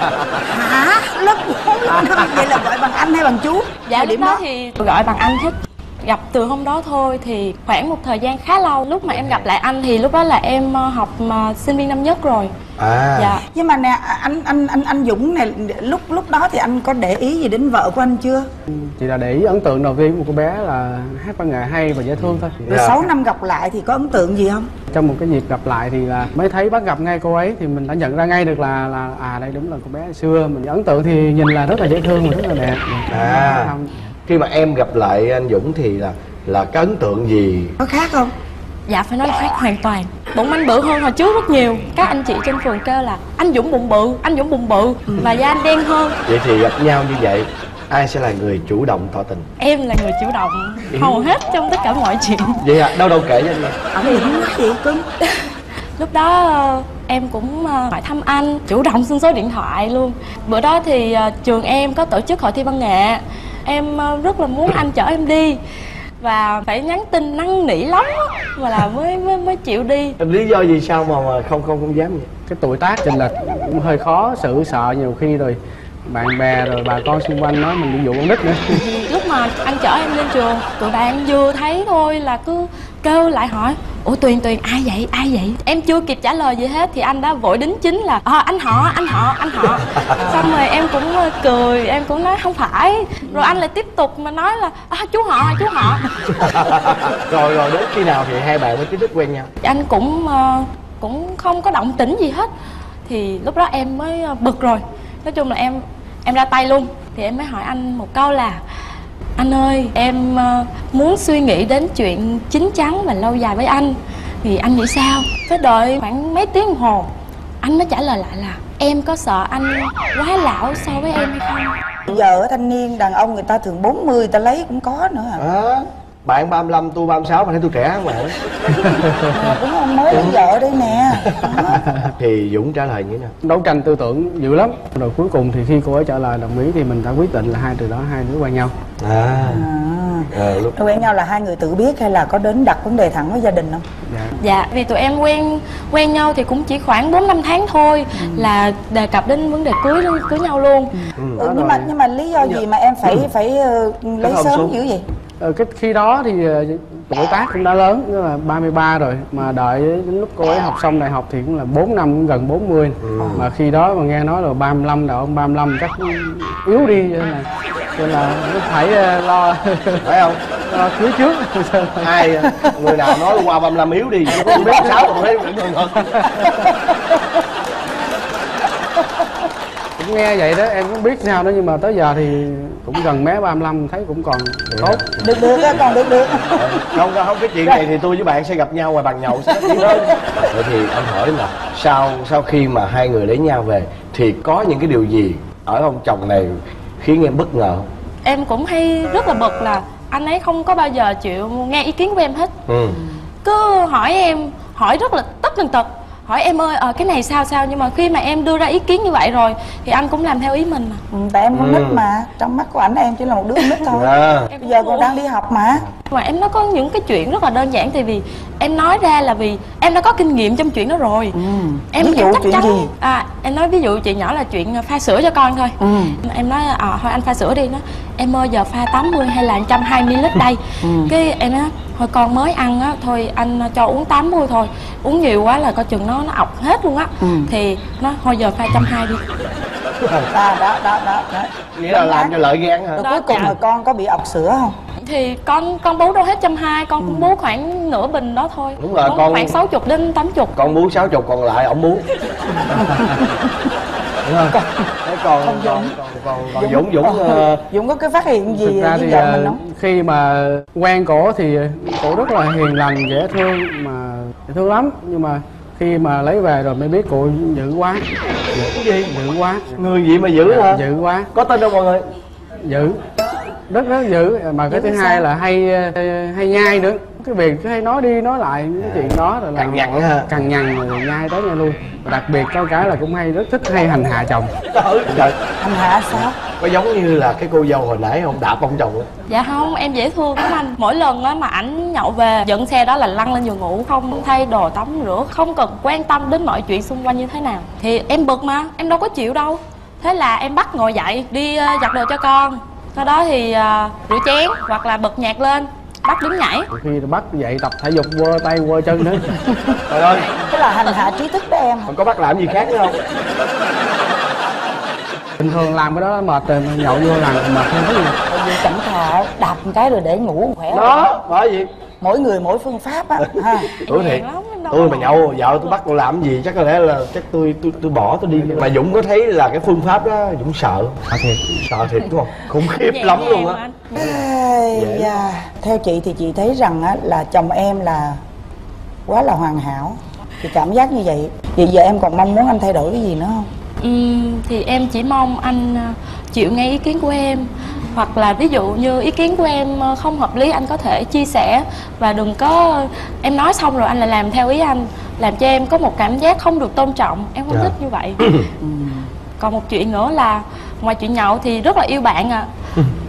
Hả? Lớp bốn năm? Vậy là gọi bằng anh hay bằng chú? Dạ Thời lúc đó, đó thì gọi bằng anh hết. Gặp từ hôm đó thôi thì khoảng một thời gian khá lâu. Lúc mà em gặp lại anh thì lúc đó là em học uh, sinh viên năm nhất rồi. À. Dạ. Nhưng mà nè, anh anh anh anh Dũng này, lúc lúc đó thì anh có để ý gì đến vợ của anh chưa? Chị là để ý ấn tượng đầu tiên của một cô bé là hát văn nghệ hay và dễ thương thôi. Rồi sáu năm gặp lại thì có ấn tượng gì không? Trong một cái dịp gặp lại thì là mới thấy bắt gặp ngay cô ấy thì mình đã nhận ra ngay được là là à đây đúng là cô bé xưa. Mình ấn tượng thì nhìn là rất là dễ thương và rất là đẹp. À. Khi mà em gặp lại anh Dũng thì là là cái ấn tượng gì? Có khác không? Dạ phải nói là khác hoàn toàn. Bụng anh bự hơn hồi trước rất nhiều. Các anh chị trên phường kêu là anh Dũng bụng bự, anh Dũng bụng bự và da anh đen hơn. Vậy thì gặp nhau như vậy, ai sẽ là người chủ động tỏ tình? Em là người chủ động hầu hết trong tất cả mọi chuyện. Vậy à? Đâu đâu kể cho anh nghe. Ông Dũng nói gì cưng? Lúc đó em cũng hỏi thăm anh, chủ động xin số điện thoại luôn. Bữa đó thì trường em có tổ chức hội thi văn nghệ. Em rất là muốn anh chở em đi và phải nhắn tin năn nỉ lắm mà là mới mới mới chịu đi. Lý do gì sao mà mà không không không dám vậy? Cái tuổi tác chênh lệch cũng hơi khó xử, sợ nhiều khi rồi bạn bè rồi bà con xung quanh nói mình bị dụ con nít nữa. Lúc lúc mà anh chở em lên trường, tụi bạn vừa thấy thôi là cứ kêu lại hỏi: ủa Tuyền, Tuyền ai vậy, ai vậy? Em chưa kịp trả lời gì hết thì anh đã vội đính chính là à, anh họ, anh họ, anh họ. Xong rồi em cũng cười, em cũng nói không phải. Rồi anh lại tiếp tục mà nói là à, chú họ, chú họ. Rồi rồi đến khi nào thì hai bạn mới chính thức quen nhau? Anh cũng uh, cũng không có động tĩnh gì hết. Thì lúc đó em mới bực rồi. Nói chung là em em ra tay luôn. Thì em mới hỏi anh một câu là: anh ơi, em uh, muốn suy nghĩ đến chuyện chín chắn và lâu dài với anh, thì anh nghĩ sao? Phải đợi khoảng mấy tiếng đồng hồ anh mới trả lời lại là: em có sợ anh quá lão so với em hay không? Bây giờ ở thanh niên đàn ông người ta thường bốn mươi người ta lấy cũng có nữa hả? À, bạn ba mươi lăm, tôi ba mươi sáu mà thấy tôi trẻ không bạn? À, đúng không, mới lấy vợ đây nè. Thì Dũng trả lời như thế nào? Đấu tranh tư tưởng dữ lắm. Rồi cuối cùng thì khi cô ấy trả lời đồng ý thì mình đã quyết định là hai từ đó hai đứa quen nhau. À, à. Lúc quen nhau là hai người tự biết hay là có đến đặt vấn đề thẳng với gia đình không? Dạ, dạ vì tụi em quen quen nhau thì cũng chỉ khoảng bốn năm tháng thôi, ừ. là đề cập đến vấn đề cưới cưới nhau luôn. Ừ. Ừ, nhưng mà nhưng mà lý do gì mà em phải ừ. phải uh, lấy sớm dữ vậy? Ờ, cái khi đó thì tuổi tác cũng đã lớn, tức là ba mươi ba rồi, mà đợi đến lúc cô ấy học xong đại học thì cũng là bốn năm, cũng gần bốn mươi. Ừ. Mà khi đó mà nghe nói là ba mươi lăm, đàn ông ba mươi lăm chắc yếu đi, cho nên là cho nên là phải lo, phải không? Lo cưới trước. Ai người nào nói qua ba mươi lăm yếu đi, không biết sáu còn thấy vẫn hơn. Cũng nghe vậy đó, em cũng biết sao đó, nhưng mà tới giờ thì cũng gần mé ba mươi lăm, thấy cũng còn tốt. Được được á, còn được được. Không không, cái chuyện này thì tôi với bạn sẽ gặp nhau ngoài bàn nhậu sẽ nói hơn. Vậy thì anh hỏi là sau sau khi mà hai người lấy nhau về thì có những cái điều gì ở ông chồng này khiến em bất ngờ không? Em cũng hay rất là bực là anh ấy không có bao giờ chịu nghe ý kiến của em hết. Ừ. Cứ hỏi em, hỏi rất là tất tần tật, hỏi em ơi ờ, cái này sao sao, nhưng mà khi mà em đưa ra ý kiến như vậy rồi thì anh cũng làm theo ý mình mà. Ừ, tại em con ừ. nít mà, trong mắt của ảnh em chỉ là một đứa nít thôi. À. Bây giờ con đang đi học mà. Mà em nói có những cái chuyện rất là đơn giản, thì vì em nói ra là vì em đã có kinh nghiệm trong chuyện đó rồi. Ừ. Em ví dụ chắc chuyện chắn gì? À, em nói ví dụ chuyện nhỏ là chuyện pha sữa cho con thôi. Ừ. Em nói à, thôi anh pha sữa đi, nó em ơi giờ pha tám mươi hay là một trăm hai mươi mi-li-lít đây. Ừ. Cái em nói thôi con mới ăn á, thôi anh cho uống tám mươi thôi, uống nhiều quá là coi chừng nó nó ọc hết luôn á. Ừ. Thì nó thôi giờ pha một trăm hai mươi đi. À, đó, đó, đó, đó. Nghĩa là làm cho lợi gan hả? Rồi cuối cùng là con có bị ọc sữa không? Thì con con bú đâu hết một trăm hai mươi, con ừ. cũng bú khoảng nửa bình đó thôi. Đúng rồi, bú con khoảng sáu mươi đến tám mươi. Con bú sáu mươi, còn lại ổng bú. Đúng không? Thế còn còn còn còn, còn Dũng Dũng uh... Dũng có cái phát hiện gì với vợ uh, mình không? Khi mà quen cổ thì cổ rất là hiền lành, dễ thương, mà dễ thương lắm, nhưng mà khi mà lấy về rồi mới biết cô dữ quá. Cái gì? Dữ quá. Người gì mà dữ hả? Dữ quá. Có tên đâu mọi người? Dữ. Rất rất dữ, mà cái dữ thứ hai sao? Là hay hay nhai nữa. Cái việc cứ hay nói đi nói lại cái chuyện đó rồi là cằn nhằn ha. Cằn nhằn rồi nhai tới nhai luôn. Và đặc biệt có cái là cũng hay rất thích hay hành hạ chồng. Trời. Hành hạ sao? Có giống như là cái cô dâu hồi nãy không, đạp ông chồng á? Dạ không, em dễ thương lắm anh. Mỗi lần á mà ảnh nhậu về dẫn xe đó là lăn lên giường ngủ, không thay đồ tắm rửa, không cần quan tâm đến mọi chuyện xung quanh như thế nào. Thì em bực mà, em đâu có chịu đâu. Thế là em bắt ngồi dậy đi uh, giặt đồ cho con. Sau đó thì uh, rửa chén hoặc là bật nhạc lên, bắt đứng nhảy. Khi bắt dậy tập thể dục quơ tay quơ chân nữa. Trời ơi, thế là hành hạ trí thức đó em. Còn có bắt làm gì khác nữa không? Bình thường làm cái đó mệt rồi, mà nhậu vô làm mệt hơn cái gì. Tại vì cẩn thận đạp một cái rồi để ngủ khỏe. Đó, bởi gì? Mỗi người mỗi phương pháp á ha. Tôi thiệt, tôi mà nhậu vợ tôi bắt tôi làm gì chắc có lẽ là chắc tôi tôi tôi bỏ tôi đi. Mà Dũng có thấy là cái phương pháp đó Dũng sợ? Sợ thiệt, sợ thiệt đúng không? Khủng khiếp lắm luôn á. Yeah. Theo chị thì chị thấy rằng á là chồng em là quá là hoàn hảo. Thì cảm giác như vậy. Vậy giờ em còn mong muốn anh thay đổi cái gì nữa không? Ừ, thì em chỉ mong anh chịu nghe ý kiến của em, hoặc là ví dụ như ý kiến của em không hợp lý anh có thể chia sẻ, và đừng có em nói xong rồi anh lại làm theo ý anh, làm cho em có một cảm giác không được tôn trọng. Em không yeah. thích như vậy. Còn một chuyện nữa là ngoài chuyện nhậu thì rất là yêu bạn à.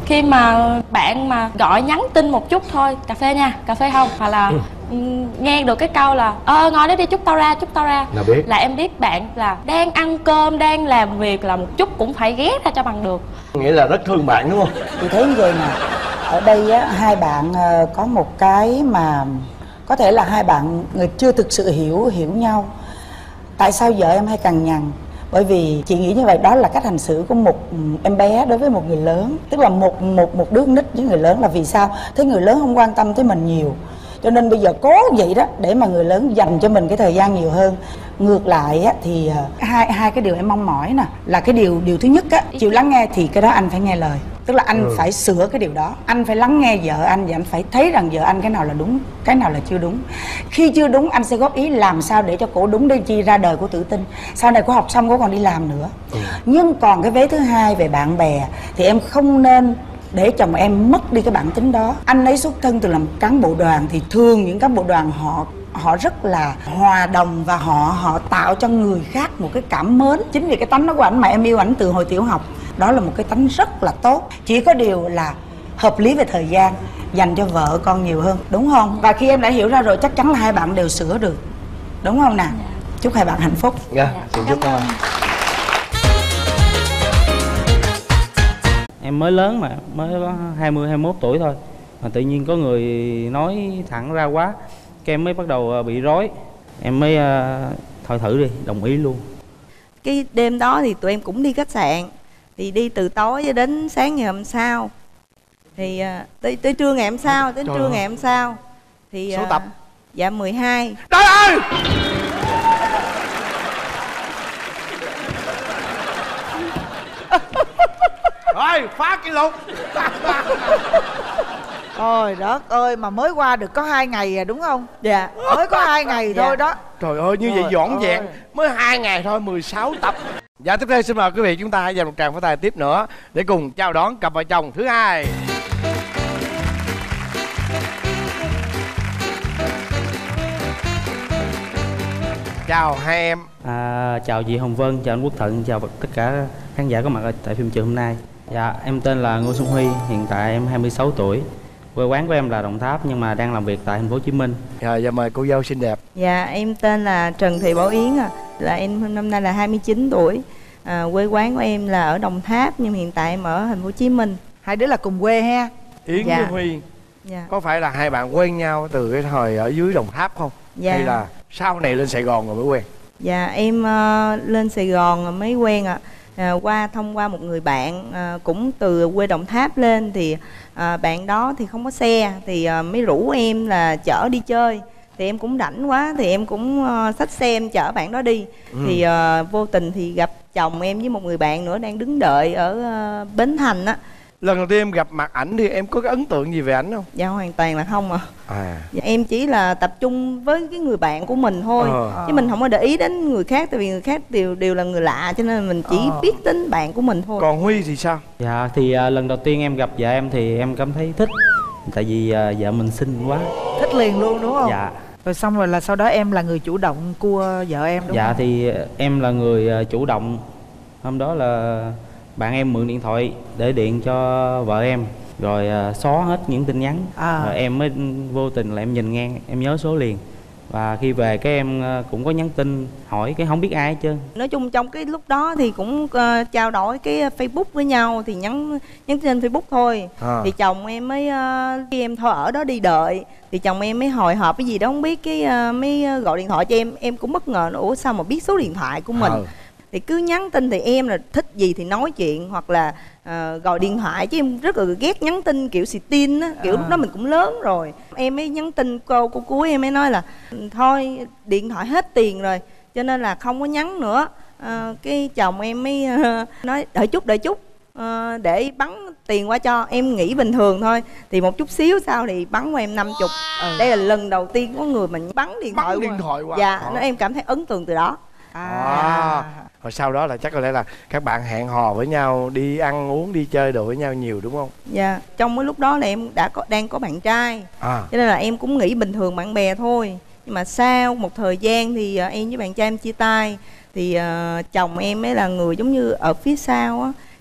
khi mà bạn mà gọi nhắn tin một chút thôi, cà phê nha, cà phê không, hoặc là ừ, nghe được cái câu là ơ ngồi đó đi chút tao ra, chút tao ra, là biết là em biết bạn là đang ăn cơm, đang làm việc, là một chút cũng phải ghé ra cho bằng được. Nghĩa là rất thương bạn đúng không? Chị thấy như vậy nè, ở đây á, hai bạn ờ, có một cái mà có thể là hai bạn người chưa thực sự hiểu hiểu nhau. Tại sao vợ em hay cằn nhằn? Bởi vì chị nghĩ như vậy, đó là cách hành xử của một em bé đối với một người lớn. Tức là một một một đứa nít với người lớn là vì sao? Thế người lớn không quan tâm tới mình nhiều, cho nên bây giờ cố vậy đó để mà người lớn dành cho mình cái thời gian nhiều hơn. Ngược lại á, thì hai hai cái điều em mong mỏi nè, là cái điều điều thứ nhất á, chịu lắng nghe thì cái đó anh phải nghe lời. Tức là anh ừ. phải sửa cái điều đó, anh phải lắng nghe vợ anh và anh phải thấy rằng vợ anh cái nào là đúng, cái nào là chưa đúng. Khi chưa đúng anh sẽ góp ý làm sao để cho cổ đúng, để chi ra đời của tự tin. Sau này cô học xong cô còn đi làm nữa. Ừ. Nhưng còn cái vế thứ hai về bạn bè thì em không nên để chồng em mất đi cái bản tính đó. Anh ấy xuất thân từ làm cán bộ đoàn thì thường những cán bộ đoàn họ họ rất là hòa đồng và họ họ tạo cho người khác một cái cảm mến. Chính vì cái tánh đó của ảnh mà em yêu ảnh từ hồi tiểu học. Đó là một cái tánh rất là tốt. Chỉ có điều là hợp lý về thời gian, dành cho vợ con nhiều hơn, đúng không? Và khi em đã hiểu ra rồi chắc chắn là hai bạn đều sửa được, đúng không nè? Chúc hai bạn hạnh phúc. Dạ, xin chúc con. Em mới lớn mà, mới có hai mươi, hai mươi mốt tuổi thôi, mà tự nhiên có người nói thẳng ra quá, cái em mới bắt đầu bị rối. Em mới uh, thôi thử đi, đồng ý luôn. Cái đêm đó thì tụi em cũng đi khách sạn, thì đi từ tối cho đến sáng ngày hôm sau, thì uh, tới, tới trưa ngày hôm sau, tới trưa ngày hôm sau thì uh, số tập dạ mười hai. Trời ơi! Rồi phá kỷ lục. Ôi đất ơi, mà mới qua được có hai ngày à đúng không? Dạ. Mới có hai ngày dạ. thôi đó. Trời ơi, như Trời vậy dọn ơi. dẹn mới hai ngày thôi, mười sáu tập. Dạ, tiếp theo xin mời quý vị chúng ta hãy dành một tràng pháo tay tiếp nữa để cùng chào đón cặp vợ chồng thứ hai. Chào hai em. À, chào chị Hồng Vân, chào anh Quốc Thuận, chào tất cả khán giả có mặt ở tại phim trường hôm nay. Dạ, em tên là Ngô Xuân Huy, hiện tại em hai mươi sáu tuổi. Quê quán của em là Đồng Tháp nhưng mà đang làm việc tại thành phố Hồ Chí Minh. Dạ, dạ mời cô dâu xinh đẹp. Dạ, em tên là Trần Thị Bảo Yến, à. Là em năm nay là hai mươi chín tuổi. À, quê quán của em là ở Đồng Tháp nhưng hiện tại em ở thành phố Hồ Chí Minh. Hai đứa là cùng quê ha? Yến dạ. với Huy. Dạ. Có phải là hai bạn quen nhau từ cái thời ở dưới Đồng Tháp không? Dạ. Hay là sau này lên Sài Gòn rồi mới quen? Dạ, em uh, lên Sài Gòn mới quen ạ. À. À, qua thông qua một người bạn à, cũng từ quê Đồng Tháp lên, thì à, bạn đó thì không có xe thì à, mới rủ em là chở đi chơi. Thì em cũng rảnh quá thì em cũng uh, xách xe em chở bạn đó đi. Ừ. Thì uh, vô tình thì gặp chồng em với một người bạn nữa đang đứng đợi ở uh, Bến Thành á. Lần đầu tiên em gặp mặt ảnh thì em có cái ấn tượng gì về ảnh không? Dạ hoàn toàn là không à. À. Dạ, em chỉ là tập trung với cái người bạn của mình thôi, ờ. chứ mình không có để ý đến người khác, tại vì người khác đều đều là người lạ cho nên mình chỉ ờ. biết đến bạn của mình thôi. Còn Huy thì sao? Dạ thì à, lần đầu tiên em gặp vợ em thì em cảm thấy thích, tại vì à, vợ mình xinh quá. Thích liền luôn đúng không? Dạ. Rồi xong rồi là sau đó em là người chủ động cua vợ em đúng dạ, không? Dạ thì em là người à, chủ động. Hôm đó là bạn em mượn điện thoại để điện cho vợ em, rồi à, xóa hết những tin nhắn. À. Rồi em mới vô tình là em nhìn ngang, em nhớ số liền. Và khi về cái em cũng có nhắn tin hỏi, cái không biết ai hết trơn. Nói chung trong cái lúc đó thì cũng uh, trao đổi cái Facebook với nhau, thì nhắn nhắn trên Facebook thôi. À. Thì chồng em mới uh, khi em thôi ở đó đi đợi thì chồng em mới hồi hộp cái gì đó không biết, cái uh, mới gọi điện thoại cho em. Em cũng bất ngờ, ủa sao mà biết số điện thoại của mình. À. Thì cứ nhắn tin, thì em là thích gì thì nói chuyện hoặc là uh, gọi điện thoại, chứ em rất là ghét nhắn tin kiểu xì tin á, kiểu à. Lúc đó mình cũng lớn rồi. Em mới nhắn tin cô, cô cuối em mới nói là thôi điện thoại hết tiền rồi cho nên là không có nhắn nữa. uh, Cái chồng em mới uh, nói đợi chút đợi chút uh, để bắn tiền qua cho. Em nghĩ bình thường thôi, thì một chút xíu sau thì bắn qua em năm chục. ừ. Đây là lần đầu tiên có người mình bắn điện thoại bắn qua. điện thoại qua. Dạ, nó em cảm thấy ấn tượng từ đó. À. À. Rồi sau đó là chắc có lẽ là các bạn hẹn hò với nhau, đi ăn uống, đi chơi đồ với nhau nhiều đúng không? Dạ, trong cái lúc đó là em đã có đang có bạn trai. À. Cho nên là em cũng nghĩ bình thường bạn bè thôi. Nhưng mà sau một thời gian thì uh, em với bạn trai em chia tay. Thì uh, chồng em ấy là người giống như ở phía sau á,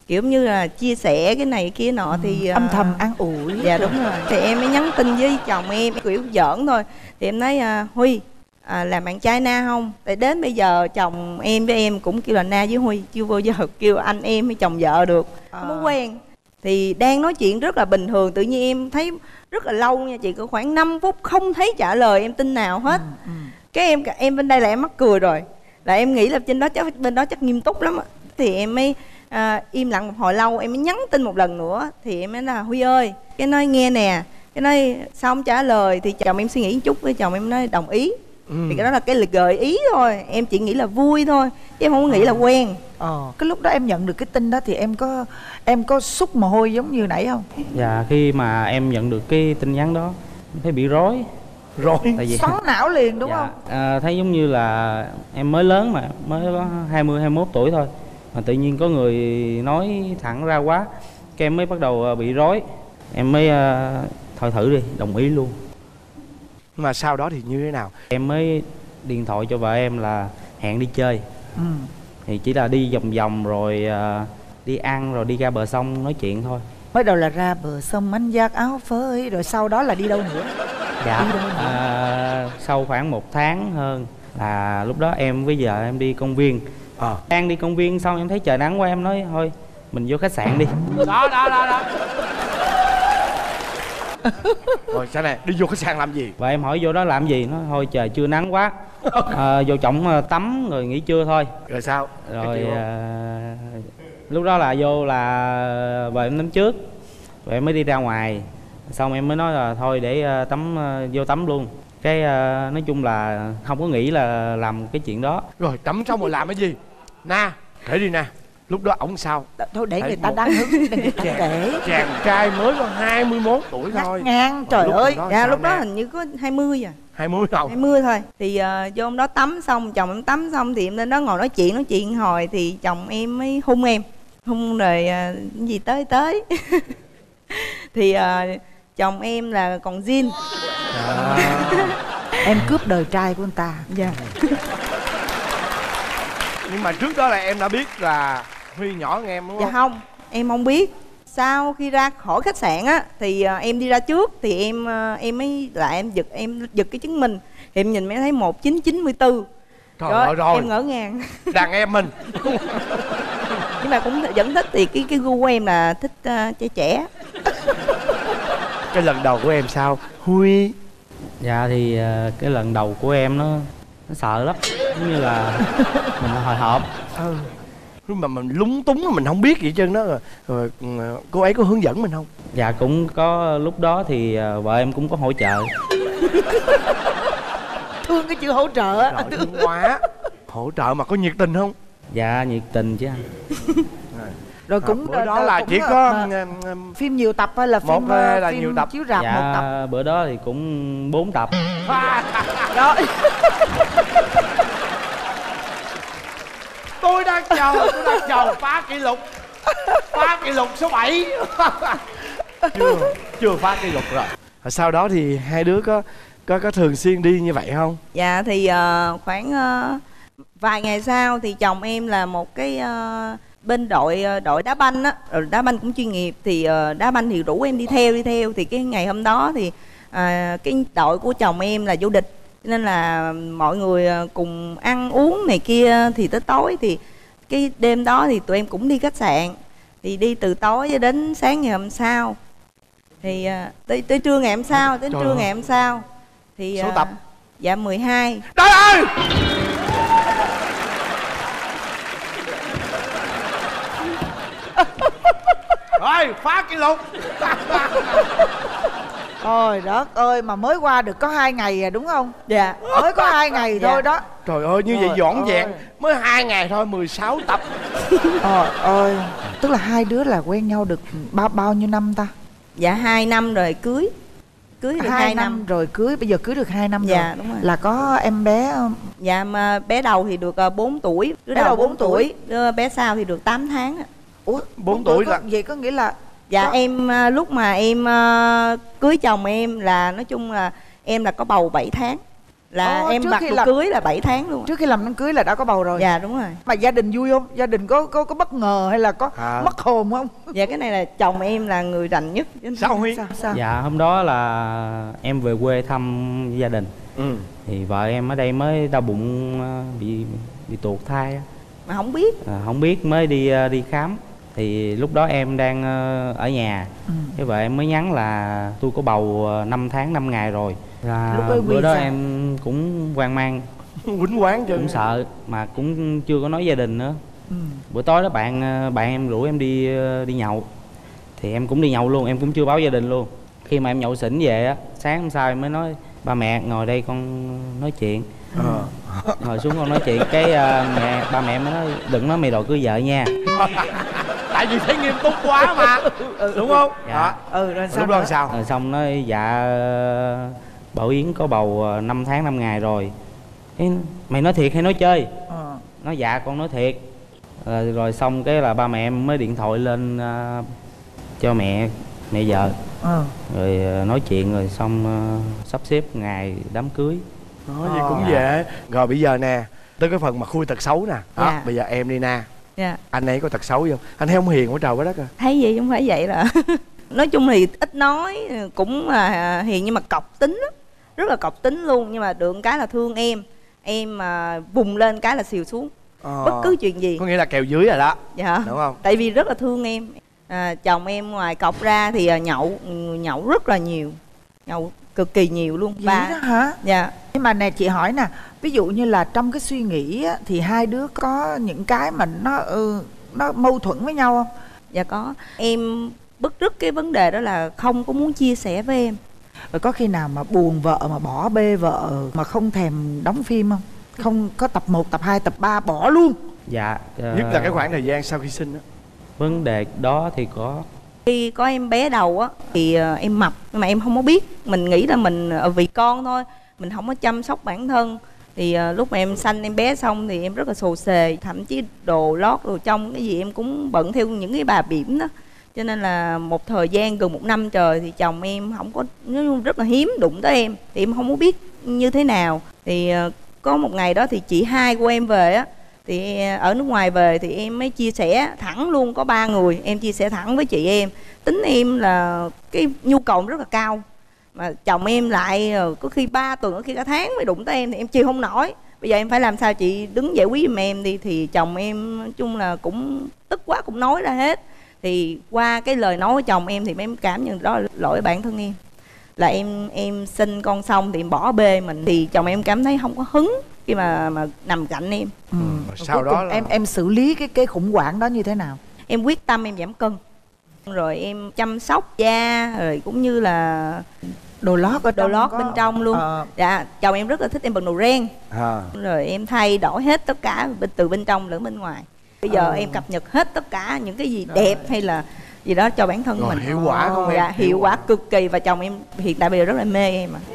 kiểu như là chia sẻ cái này cái kia nọ. Ừ. Thì âm thầm an ủi. Dạ đúng rồi. Thì em mới nhắn tin với chồng em kiểu giỡn thôi. Thì em nói à, Huy à, làm bạn trai Na không? Tại đến bây giờ chồng em với em cũng kêu là Na với Huy, chưa bao giờ kêu anh em hay chồng vợ được. À. Không có quen. Thì đang nói chuyện rất là bình thường, tự nhiên em thấy rất là lâu nha chị, có khoảng năm phút không thấy trả lời em tin nào hết. Ừ, ừ. Cái em em bên đây là em mắc cười rồi, là em nghĩ là trên đó chắc bên đó chắc nghiêm túc lắm. Thì em mới à, im lặng một hồi lâu, em mới nhắn tin một lần nữa. Thì em mới là Huy ơi, cái nói nghe nè, cái nói sao không trả lời. Thì chồng em suy nghĩ một chút, với chồng em nói đồng ý. Ừ. Thì cái đó là cái lời gợi ý thôi, em chỉ nghĩ là vui thôi chứ em không có nghĩ là quen. Ờ. Cái lúc đó em nhận được cái tin đó thì em có em có xúc mồ hôi giống như nãy không? Dạ, khi mà em nhận được cái tin nhắn đó em thấy bị rối. Rối? Xoắn não liền đúng. Dạ. Không? À, thấy giống như là em mới lớn mà, mới có hai mươi, hai mươi mốt tuổi thôi, mà tự nhiên có người nói thẳng ra quá, cái em mới bắt đầu bị rối. Em mới uh, thôi thử đi, đồng ý luôn. Mà sau đó thì như thế nào? Em mới điện thoại cho vợ em là hẹn đi chơi. Ừ. Thì chỉ là đi vòng vòng rồi uh, đi ăn rồi đi ra bờ sông nói chuyện thôi. Mới đầu là ra bờ sông anh vác áo phơi, rồi sau đó là đi đâu nữa? Dạ đi đâu nữa? À, sau khoảng một tháng hơn là lúc đó em với vợ em đi công viên. Ờ. Đang đi công viên xong em thấy trời nắng quá, em nói thôi mình vô khách sạn đi. Đó đó đó đó. Rồi sao này, đi vô khách sạn làm gì? Và em hỏi vô đó làm gì, nó thôi trời chưa nắng quá, à, vô trọng tắm rồi nghỉ trưa thôi. Rồi sao? Rồi à, lúc đó là vô là vợ em tắm trước, rồi em mới đi ra ngoài, xong em mới nói là thôi để tắm, vô tắm luôn. Cái à, nói chung là không có nghĩ là làm cái chuyện đó. Rồi tắm xong rồi làm cái gì? Na, kể đi Na. Lúc đó ổng sao? Thôi để người ta đang hứng, để người ta kể. Chàng trai mới có hai mươi mốt tuổi thôi. Ngang, trời ơi. Dạ lúc đó hình như có hai mươi à. hai mươi không? hai mươi thôi. Thì uh, vô hôm đó tắm xong, chồng em tắm xong thì em lên đó ngồi nói chuyện, nói chuyện hồi thì chồng em mới hung em. Hung rồi uh, gì tới tới. Thì uh, chồng em là còn zin. À. Em cướp đời trai của anh ta. Dạ. Nhưng mà trước đó là em đã biết là Huy nhỏ hơn em đúng không? Dạ không, em không biết. Sau khi ra khỏi khách sạn á thì uh, em đi ra trước thì em uh, em mới lại em giật em giật cái chứng minh. Thì em nhìn mới thấy một chín chín mươi tư. Trời ơi rồi. Em ngỡ ngàng. Đàn em mình. Nhưng mà cũng vẫn thích, thì cái cái gu của em là thích uh, trẻ trẻ. Cái lần đầu của em sao Huy? Dạ thì uh, cái lần đầu của em nó nó sợ lắm, giống như là mình hồi hộp. Ừ. Mà mình lúng túng mình không biết gì hết trơn đó. Rồi, rồi cô ấy có hướng dẫn mình không? Dạ cũng có, lúc đó thì vợ em cũng có hỗ trợ. Thương cái chữ hỗ trợ. Rồi, thương quá. Hỗ trợ mà có nhiệt tình không? Dạ nhiệt tình chứ anh. Rồi cũng à, bữa đó là chỉ có mà, phim nhiều tập hay là phim, một là phim nhiều tập chiếu rạp? Dạ, một tập. bữa đó thì cũng bốn tập. Đó. Tôi đang chờ, tôi đang chờ phá kỷ lục. Phá kỷ lục số bảy. Chưa, chưa phá kỷ lục rồi. Sau đó thì hai đứa có có có thường xuyên đi như vậy không? Dạ thì uh, khoảng uh, vài ngày sau thì chồng em là một cái uh, bên đội đội đá banh á, rồi đá banh cũng chuyên nghiệp, thì uh, đá banh thì rủ em đi theo đi theo thì cái ngày hôm đó thì uh, cái đội của chồng em là vô địch, nên là mọi người cùng ăn uống này kia, thì tới tối thì cái đêm đó thì tụi em cũng đi khách sạn, thì đi từ tối cho đến sáng ngày hôm sau, thì uh, tới tới trưa ngày hôm sau, tới trưa ngày hôm sau thì số uh, tập dạ mười hai. Trời ơi! Rồi phá kỷ lục. Trời đất ơi, mà mới qua được có hai ngày à đúng không? Dạ. Mới có hai ngày dạ. thôi đó. Trời ơi, như Trời vậy dọn ơi. dẹn. Mới hai ngày thôi, mười sáu tập. Trời ơi. Tức là hai đứa là quen nhau được bao bao nhiêu năm ta? Dạ hai năm rồi cưới. Cưới được hai, hai năm. năm rồi cưới, bây giờ cưới được hai năm dạ, rồi. Đúng rồi. Là có em bé không? Dạ mà bé đầu thì được bốn tuổi, đứa bé đầu bốn bốn tuổi, đứa bé sau thì được tám tháng. Ủa, bốn tuổi là vậy có nghĩa là dạ có... em lúc mà em uh, cưới chồng em là nói chung là em là có bầu bảy tháng Là Ồ, em trước mặc khi đồ làm- cưới là bảy tháng luôn. Trước khi làm đám cưới là đã có bầu rồi. Dạ đúng rồi. Mà gia đình vui không? Gia đình có có có bất ngờ hay là có À. mất hồn không? Dạ cái này là chồng em là người rành nhất. Sao Huy? Sao? Sao? Dạ hôm đó là em về quê thăm gia đình. Ừ. Thì vợ em ở đây mới đau bụng, ờ, bị bị tuột thai á. Mà không biết. À, không biết mới đi ờ, đi khám. Thì lúc đó em đang ờ, ở nhà. Ừ. Cái vợ em mới nhắn là tôi có bầu năm tháng năm ngày rồi. Là Lúc ấy bữa Huy đó sao? em cũng hoang mang, quýnh quán chứ, cũng sợ mà cũng chưa có nói gia đình nữa. Ừ. Bữa tối đó bạn bạn em rủ em đi đi nhậu, thì em cũng đi nhậu luôn, em cũng chưa báo gia đình luôn. Khi mà em nhậu xỉn về á, sáng hôm sau em mới nói ba mẹ ngồi đây con nói chuyện. Ờ. Ngồi xuống con nói chuyện, cái uh, mẹ ba mẹ em mới nói đừng nói mày đòi cưới vợ nha. Tại vì thấy nghiêm túc quá mà, đúng không? Dạ. Ừ rồi sao? Lúc đó sao? Rồi xong nói dạ Bảo Yến có bầu năm tháng năm ngày rồi. Ê, mày nói thiệt hay nói chơi? Ờ. Nói dạ con nói thiệt. Rồi, rồi xong cái là ba mẹ em mới điện thoại lên uh, cho mẹ mẹ vợ. Ờ. Rồi uh, nói chuyện rồi xong uh, sắp xếp ngày đám cưới. Nói vậy cũng dễ. Rồi bây giờ nè, tới cái phần mà khui tật xấu nè. Đó, Dạ. bây giờ em đi Na. Dạ. Anh ấy có tật xấu gì không? Anh thấy không hiền quá trời quá đất à. Thấy gì không phải vậy là nói chung thì ít nói, cũng là hiền nhưng mà cọc tính lắm. Rất là cọc tính luôn, nhưng mà được cái là thương em. Em mà vùng lên cái là xìu xuống. Ờ. Bất cứ chuyện gì. Có nghĩa là kèo dưới rồi đó. Dạ. Đúng không? Tại vì rất là thương em. À, chồng em ngoài cọc ra thì à, nhậu nhậu rất là nhiều. Nhậu cực kỳ nhiều luôn. Vậy đó hả? Dạ. Nhưng mà nè chị hỏi nè, ví dụ như là trong cái suy nghĩ á, thì hai đứa có những cái mà nó ừ, nó mâu thuẫn với nhau không? Dạ có. Em bức rứt cái vấn đề đó là không có muốn chia sẻ với em. Rồi có khi nào mà buồn vợ mà bỏ bê vợ mà không thèm đóng phim không? Không có tập một, tập hai, tập ba bỏ luôn. Dạ. uh, Nhất là cái khoảng thời gian sau khi sinh đó. Vấn đề đó thì có. Khi có em bé đầu á thì uh, em mập, nhưng mà em không có biết. Mình nghĩ là mình uh, vì con thôi, mình không có chăm sóc bản thân. Thì uh, lúc mà em sanh em bé xong thì em rất là xồ xề. Thậm chí đồ lót, đồ trong cái gì em cũng bận theo những cái bà bỉm đó. Cho nên là một thời gian gần một năm trời thì chồng em không có, rất là hiếm đụng tới em. Thì em không có biết như thế nào. Thì uh, có một ngày đó thì chị hai của em về á, thì ở nước ngoài về thì em mới chia sẻ thẳng luôn, có ba người em chia sẻ thẳng với chị em. Tính em là cái nhu cầu rất là cao, mà chồng em lại có khi ba tuần, có khi cả tháng mới đụng tới em thì em chịu không nổi. Bây giờ em phải làm sao chị đứng giải quyết giùm em đi. Thì chồng em nói chung là cũng tức quá, cũng nói ra hết. Thì qua cái lời nói của chồng em thì em cảm nhận đó là lỗi bản thân em, là em em sinh con xong thì em bỏ bê mình. Thì chồng em cảm thấy không có hứng khi mà mà nằm cạnh em. Ừ. Sau Cuối đó cùng là... em em xử lý cái cái khủng hoảng đó như thế nào? Em quyết tâm em giảm cân, rồi em chăm sóc da, rồi cũng như là đồ lót ở đồ trong lót có... bên trong luôn. Ờ. Dạ, chồng em rất là thích em bận đồ ren. À. Rồi em thay đổi hết tất cả từ bên trong lẫn bên ngoài. Bây giờ Ờ. em cập nhật hết tất cả những cái gì đẹp hay là gì đó cho bản thân Rồi, mình. hiệu quả không em? Dạ, hiệu, hiệu quả cực kỳ. Và chồng em hiện tại bây giờ rất là mê em mà.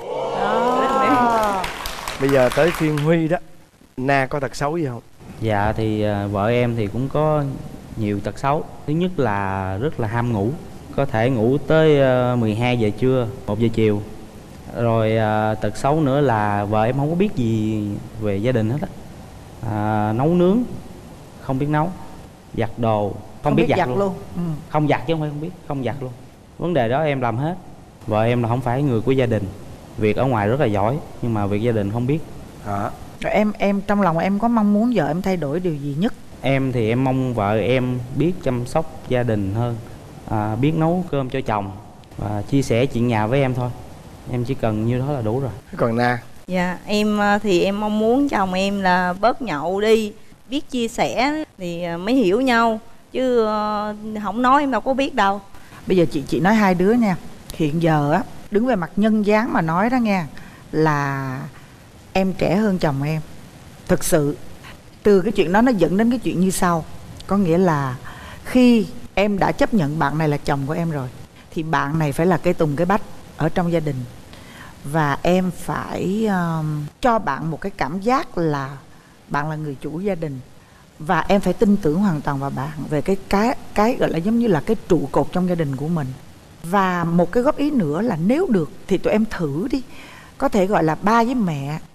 À. Bây giờ tới phiên Huy đó. Na có tật xấu gì không? Dạ thì uh, vợ em thì cũng có nhiều tật xấu. Thứ nhất là rất là ham ngủ, có thể ngủ tới uh, mười hai giờ trưa, một giờ chiều. Rồi uh, tật xấu nữa là vợ em không có biết gì về gia đình hết á. uh, Nấu nướng không biết nấu, giặt đồ không, Không biết biết giặt, giặt luôn, luôn. Ừ. Không giặt chứ không phải không biết, không giặt luôn. Vấn đề đó em làm hết. Vợ em là không phải người của gia đình, việc ở ngoài rất là giỏi nhưng mà việc gia đình không biết. Hả? Rồi em em trong lòng em có mong muốn vợ em thay đổi điều gì nhất? Em thì em mong vợ em biết chăm sóc gia đình hơn, à, biết nấu cơm cho chồng và chia sẻ chuyện nhà với em thôi. Em chỉ cần như đó là đủ rồi. Còn Na? Dạ, em thì em mong muốn chồng em là bớt nhậu đi, biết chia sẻ thì mới hiểu nhau. Chứ không nói em đâu có biết đâu. Bây giờ chị chị nói hai đứa nha. Hiện giờ á, đứng về mặt nhân dáng mà nói đó nghe, là em trẻ hơn chồng em. Thực sự từ cái chuyện đó nó dẫn đến cái chuyện như sau. Có nghĩa là khi em đã chấp nhận bạn này là chồng của em rồi, thì bạn này phải là cây tùng cây bách ở trong gia đình. Và em phải uh, cho bạn một cái cảm giác là bạn là người chủ gia đình. Và em phải tin tưởng hoàn toàn vào bạn về cái, cái, cái gọi là giống như là cái trụ cột trong gia đình của mình. Và một cái góp ý nữa là nếu được thì tụi em thử đi. Có thể gọi là ba với mẹ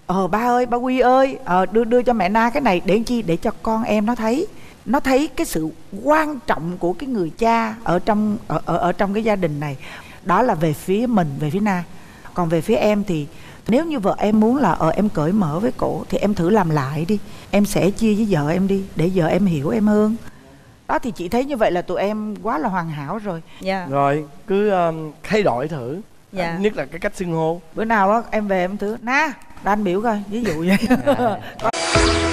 ờ ba ơi, ba Quy ơi, ờ đưa đưa cho mẹ Na cái này để chi, để cho con em nó thấy, nó thấy cái sự quan trọng của cái người cha ở trong ở ở, ở trong cái gia đình này. Đó là về phía mình, về phía Na. Còn về phía em thì nếu như vợ em muốn là ờ em cởi mở với cổ thì em thử làm lại đi, em sẽ chia với vợ em đi để vợ em hiểu em hơn. Đó, thì chị thấy như vậy là tụi em quá là hoàn hảo rồi. Dạ. Rồi cứ um, thay đổi thử. Dạ. Nhất là cái cách xưng hô. Bữa nào á em về em thử Na, anh biểu coi, ví dụ vậy.